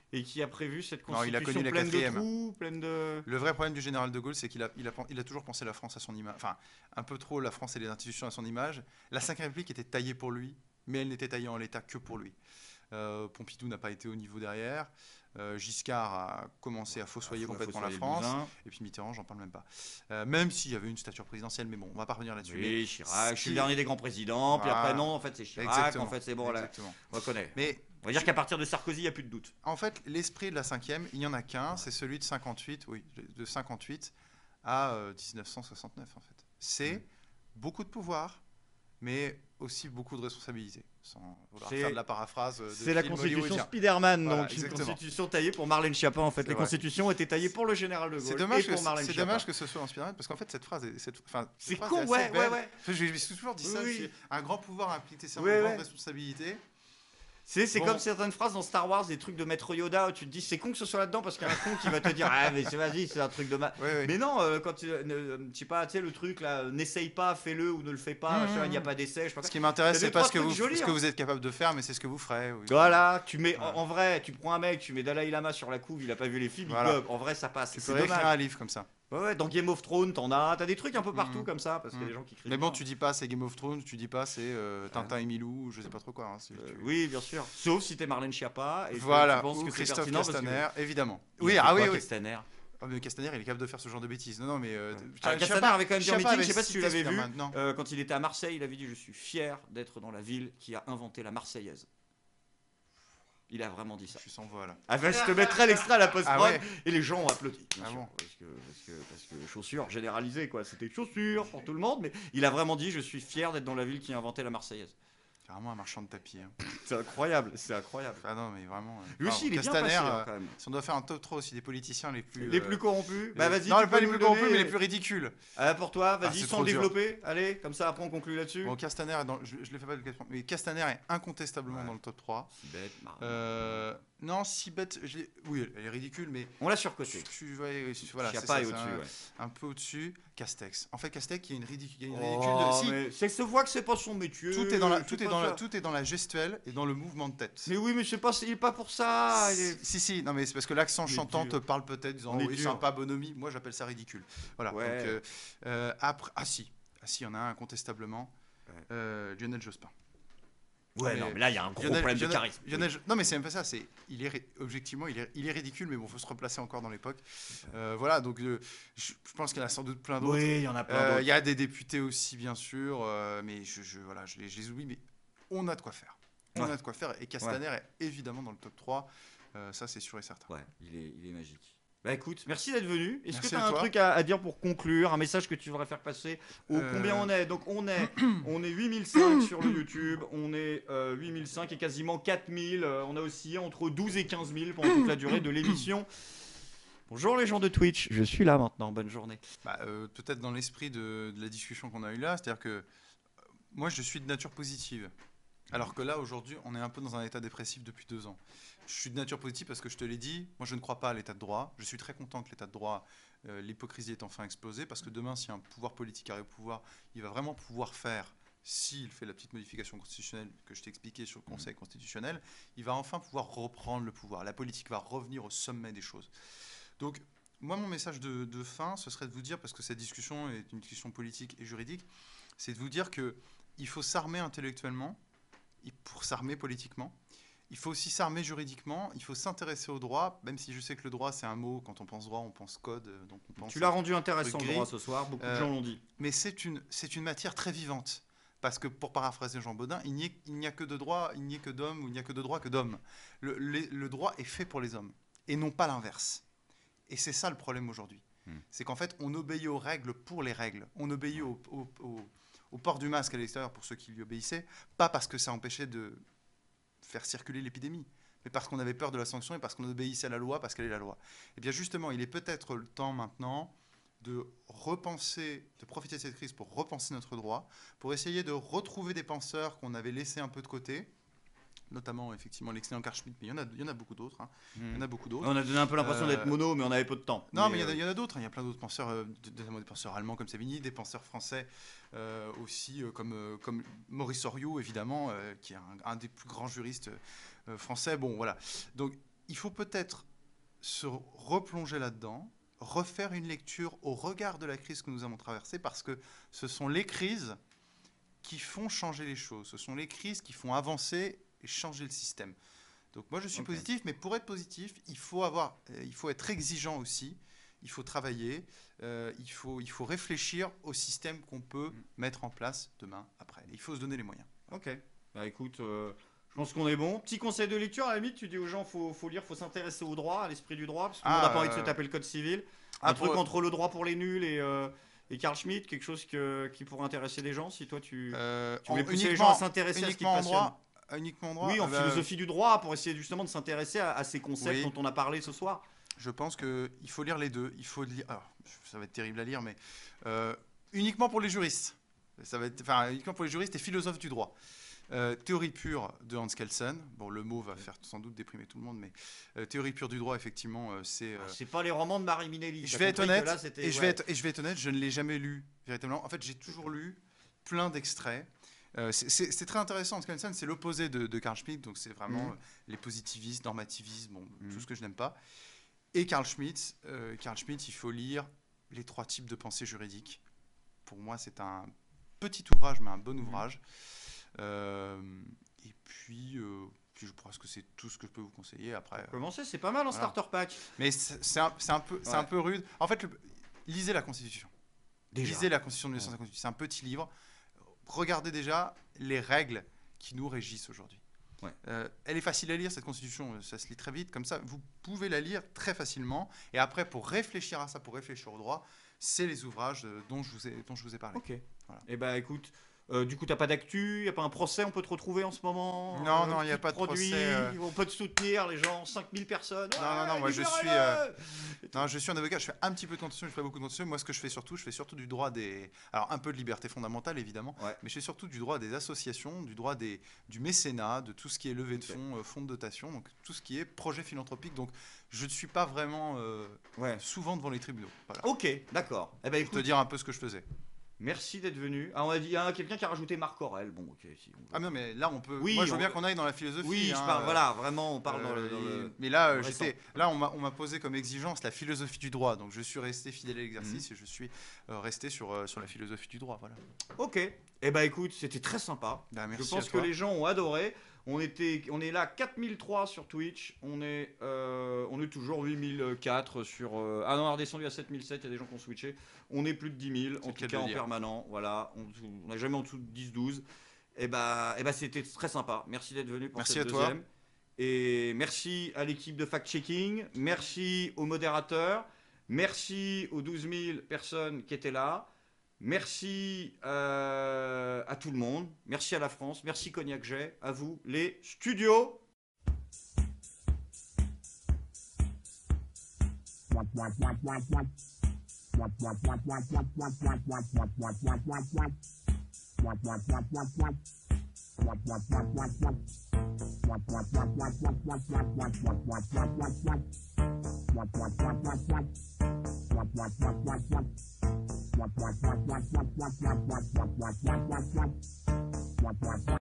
et qui a prévu cette Non, il a constitution connu la pleine de quatrième. trous, pleine de... Le vrai problème du général de Gaulle, c'est qu'il a toujours pensé la France à son image. Enfin, un peu trop la France et les institutions à son image. La Ve République était taillée pour lui, mais elle n'était taillée en l'état que pour lui. Pompidou n'a pas été au niveau derrière. Giscard a commencé à fossoyer complètement la France. Et puis Mitterrand, j'en parle même pas. Même s'il y avait une stature présidentielle, mais bon, on va pas revenir là-dessus. Oui, Chirac, je suis le dernier des grands présidents, puis après non, en fait c'est Chirac, Exactement. en fait c'est bon, là, on reconnaît. Mais on va dire qu'à partir de Sarkozy, il n'y a plus de doute. en fait, l'esprit de la cinquième, il n'y en a qu'un, c'est celui de 58, oui, de 58 à 1969 en fait. C'est beaucoup de pouvoir, mais aussi beaucoup de responsabilités. Sans vouloir faire de la paraphrase de c'est la film constitution hollywoodien. Spider-Man, Voilà, donc exactement. une constitution taillée pour Marlène Schiappa en fait. C'est Les vrai. constitutions étaient taillées pour le général de Gaulle C'est dommage, et pour Marlène c'est Schiappa. dommage que ce soit en Spider-Man, parce qu'en fait cette phrase est, C'est con, ouais. Je me suis toujours dit ça, Oui. c'est un grand pouvoir implique une Ouais, grande responsabilité. C'est Bon. comme certaines phrases dans Star Wars, des trucs de Maître Yoda où tu te dis c'est con que ce soit là-dedans parce qu'il y a un con qui va te dire ah mais vas-y c'est un truc de mal. Ouais. Mais non, quand tu je sais pas, tu sais le truc là, n'essaye pas, fais-le ou ne le fais pas, machin, il n'y a pas d'essai. Je sais pas Ce qui m'intéresse, Il y a c'est deux, pas trois ce que trucs jolis, vous êtes capable de faire, mais c'est ce que vous ferez. Oui. Voilà, tu mets Voilà. en vrai, tu prends un mec, tu mets Dalai Lama sur la couve, il a pas vu les films, Voilà. il peut, en vrai ça passe. Tu C'est peux écrire dommage. un livre comme ça. Ouais, dans Game of Thrones, t'as des trucs un peu partout comme ça parce qu'il y a des gens qui crient. Mais bon, tu dis pas c'est Game of Thrones, tu dis pas c'est Tintin et Milou, je sais pas trop quoi. Hein, oui, bien sûr. Sauf si t'es Marlène Schiappa et voilà, tu penses ou que c'est Christophe pertinent Castaner, évidemment. Oui, Castaner. Oh, mais Castaner, il est capable de faire ce genre de bêtises. Non, mais. Castaner avait quand même dit en meeting, je sais pas si tu l'avais vu, Non. quand il était à Marseille, il avait dit je suis fier d'être dans la ville qui a inventé la Marseillaise. Il a vraiment dit ça. Je suis sans voix là. Ah ben, je te mettrai l'extrait à la post-prod ouais. et les gens ont applaudi. Bien Ah sûr, bon. parce que chaussures généralisées quoi, c'était chaussures pour tout le monde, mais il a vraiment dit je suis fier d'être dans la ville qui a inventé la Marseillaise. Carrément un marchand de tapis. Hein. C'est incroyable, c'est incroyable. Ah non, mais vraiment. Lui aussi, il est bien Castaner, passé quand même. Si on doit faire un top 3 aussi des politiciens les plus. Les plus corrompus. Bah vas-y. Non, tu pas peux les nous plus le corrompus, donner. mais les plus ridicules. Pour toi, vas-y, c'est sans trop dur. développer. Allez, comme ça après on conclut là-dessus. Bon, Castaner, je le fais pas de question, mais Castaner est incontestablement dans le top 3. Si bête, non, si bête, oui, elle est ridicule, mais. On l'a surcoté. Voilà, c'est ça, pas au-dessus, ouais. Un peu au-dessus. Castex. En fait, Castex, il y a une ridicule. Mais ça se voit que c'est pas son métier. Tout est dans la gestuelle et dans le mouvement de tête. Mais oui, mais il est pas pour ça. Si, non, mais c'est parce que l'accent chantant te parle peut-être, disant oui, sympa, bonhomie. Moi, j'appelle ça ridicule. Voilà. Ouais. Donc, après, si, il y en a un incontestablement. Lionel Jospin. Ouais, non, mais là, il y a un gros problème de charisme. Non, mais c'est même pas ça. Objectivement, il est ridicule, mais bon, faut se replacer encore dans l'époque. Voilà, donc je pense qu'il y en a sans doute plein d'autres. Oui, il y en a plein d'autres. Il y a des députés aussi, bien sûr, mais je les oublie, mais on a de quoi faire. On a de quoi faire, et Castaner est évidemment dans le top 3. Ça, c'est sûr et certain. Ouais, il est magique. Bah écoute, merci d'être venu. Est-ce que tu as à un toi. truc à dire pour conclure, un message que tu voudrais faire passer combien on est? Donc on est 8005 sur le YouTube, on est 8005 et quasiment 4000. On a oscillé entre 12 et 15 000 pendant toute la durée de l'émission. Bonjour les gens de Twitch, je suis là maintenant, bonne journée. Peut-être dans l'esprit de la discussion qu'on a eue là, c'est-à-dire que moi je suis de nature positive. Alors que là, aujourd'hui, on est un peu dans un état dépressif depuis 2 ans. Je suis de nature positive parce que je te l'ai dit, moi je ne crois pas à l'état de droit. Je suis très content que l'état de droit, l'hypocrisie est enfin explosée, parce que demain, si un pouvoir politique arrive au pouvoir, il va vraiment pouvoir faire, s'il fait la petite modification constitutionnelle que je t'ai expliquée sur le Conseil constitutionnel, il va enfin pouvoir reprendre le pouvoir. La politique va revenir au sommet des choses. Donc, moi, mon message de fin, ce serait de vous dire, parce que cette discussion est une discussion politique et juridique, c'est de vous dire qu'il faut s'armer intellectuellement, pour s'armer politiquement. Il faut aussi s'armer juridiquement, il faut s'intéresser au droit, même si je sais que le droit c'est un mot, quand on pense droit on pense code. Donc on pense tu l'as rendu intéressant le droit ce soir, beaucoup de gens l'ont dit. Mais c'est une matière très vivante, parce que pour paraphraser Jean Bodin, il n'y a que de droit, il n'y a que d'hommes, ou il n'y a que de droit que d'hommes. Le droit est fait pour les hommes, et non pas l'inverse. Et c'est ça le problème aujourd'hui. C'est qu'en fait on obéit aux règles pour les règles, on obéit au port du masque à l'extérieur pour ceux qui lui obéissaient, pas parce que ça empêchait de faire circuler l'épidémie, mais parce qu'on avait peur de la sanction et parce qu'on obéissait à la loi, parce qu'elle est la loi. Et bien justement, il est peut-être le temps maintenant de repenser, de profiter de cette crise pour repenser notre droit, pour essayer de retrouver des penseurs qu'on avait laissés un peu de côté, notamment effectivement l'excellent Carl Schmitt, mais il y en a beaucoup d'autres. Il y en a beaucoup d'autres. On a donné un peu l'impression d'être mono, mais on avait peu de temps. Non, mais il y en a d'autres. Il y a plein d'autres penseurs, notamment des penseurs allemands comme Savigny, des penseurs français aussi comme Maurice Horiot, évidemment, qui est un des plus grands juristes français. Bon, voilà. Donc, il faut peut-être se replonger là-dedans, refaire une lecture au regard de la crise que nous avons traversée, parce que ce sont les crises qui font changer les choses. Ce sont les crises qui font avancer et changer le système. Donc moi, je suis positif, mais pour être positif, il faut être exigeant aussi. Il faut travailler, il faut réfléchir au système qu'on peut mettre en place demain, après. Il faut se donner les moyens. Ok. Bah écoute, je pense qu'on est bon. Petit conseil de lecture, à la limite, tu dis aux gens, faut lire, faut s'intéresser au droit, à l'esprit du droit, parce qu'on n'a pas envie de se taper le code civil. Un truc entre le droit pour les nuls et Carl Schmitt, quelque chose qui pourrait intéresser des gens, si toi tu voulais pousser les gens à s'intéresser à ce qui te passionne. Uniquement en droit. Oui, en philosophie du droit, pour essayer justement de s'intéresser à ces concepts dont on a parlé ce soir. Je pense qu'il faut lire les deux. Il faut lire. Alors, ça va être terrible à lire, mais uniquement pour les juristes. Uniquement pour les juristes et philosophes du droit. Théorie pure de Hans Kelsen. Bon, le mot va faire sans doute déprimer tout le monde, mais théorie pure du droit, effectivement, c'est. C'est pas les romans de Marie Minelli. Je vais être honnête. Je vais être honnête. Je ne l'ai jamais lu véritablement. En fait, j'ai toujours lu plein d'extraits. C'est très intéressant. Hans Kelsen, c'est l'opposé de Carl Schmitt. Donc, c'est vraiment les positivistes, normativistes, tout ce que je n'aime pas. Et Carl Schmitt, il faut lire Les 3 types de pensée juridique. Pour moi, c'est un petit ouvrage, mais un bon ouvrage. Et puis, je pense que c'est tout ce que je peux vous conseiller. Après, commencer, c'est pas mal en starter pack. Mais c'est un peu rude. En fait, lisez la Constitution. Lisez la Constitution de 1958. C'est un petit livre. Regardez déjà les règles qui nous régissent aujourd'hui. Elle est facile à lire, cette constitution, ça se lit très vite, comme ça vous pouvez la lire très facilement, et après pour réfléchir à ça, pour réfléchir au droit, c'est les ouvrages dont je vous ai parlé. Ok, voilà. Et bah écoute, du coup t'as pas d'actu, y a pas un procès, on peut te retrouver en ce moment? Non, il n'y a pas de procès. On peut te soutenir, les gens, 5000 personnes. Non, moi je suis un avocat, je fais un petit peu de contentieux, je fais beaucoup de contentieux. Moi ce que je fais surtout du droit des... Alors un peu de liberté fondamentale évidemment, mais je fais surtout du droit des associations, du droit du mécénat, de tout ce qui est levée de fonds, fonds de dotation, donc tout ce qui est projet philanthropique. Donc je ne suis pas vraiment souvent devant les tribunaux. Voilà. Ok, d'accord. Eh ben, pour te dire un peu ce que je faisais. Merci d'être venu. Ah, on a dit, il y a quelqu'un qui a rajouté Marc Aurèle. Bon, ok. Si on veut. Ah non, mais là on peut. Oui, moi je veux bien qu'on aille dans la philosophie. Oui, je parle. Voilà, vraiment, on parle dans le. Mais là, on m'a posé comme exigence la philosophie du droit. Donc je suis resté fidèle à l'exercice et je suis resté sur la philosophie du droit. Voilà. Ok. Eh ben écoute, c'était très sympa. Merci je pense que les gens ont adoré. On est là 4003 sur Twitch, on est toujours 8004 sur... Ah non, on a redescendu à 7007, il y a des gens qui ont switché. On est plus de 10 000, en tout cas en permanent. Voilà, on n'a jamais en dessous de 10-12. Et bah c'était très sympa. Merci d'être venu pour cette deuxième. Et merci à l'équipe de fact-checking, merci aux modérateurs, merci aux 12 000 personnes qui étaient là. Merci à tout le monde, merci à la France, merci Cognac Jet, à vous les studios.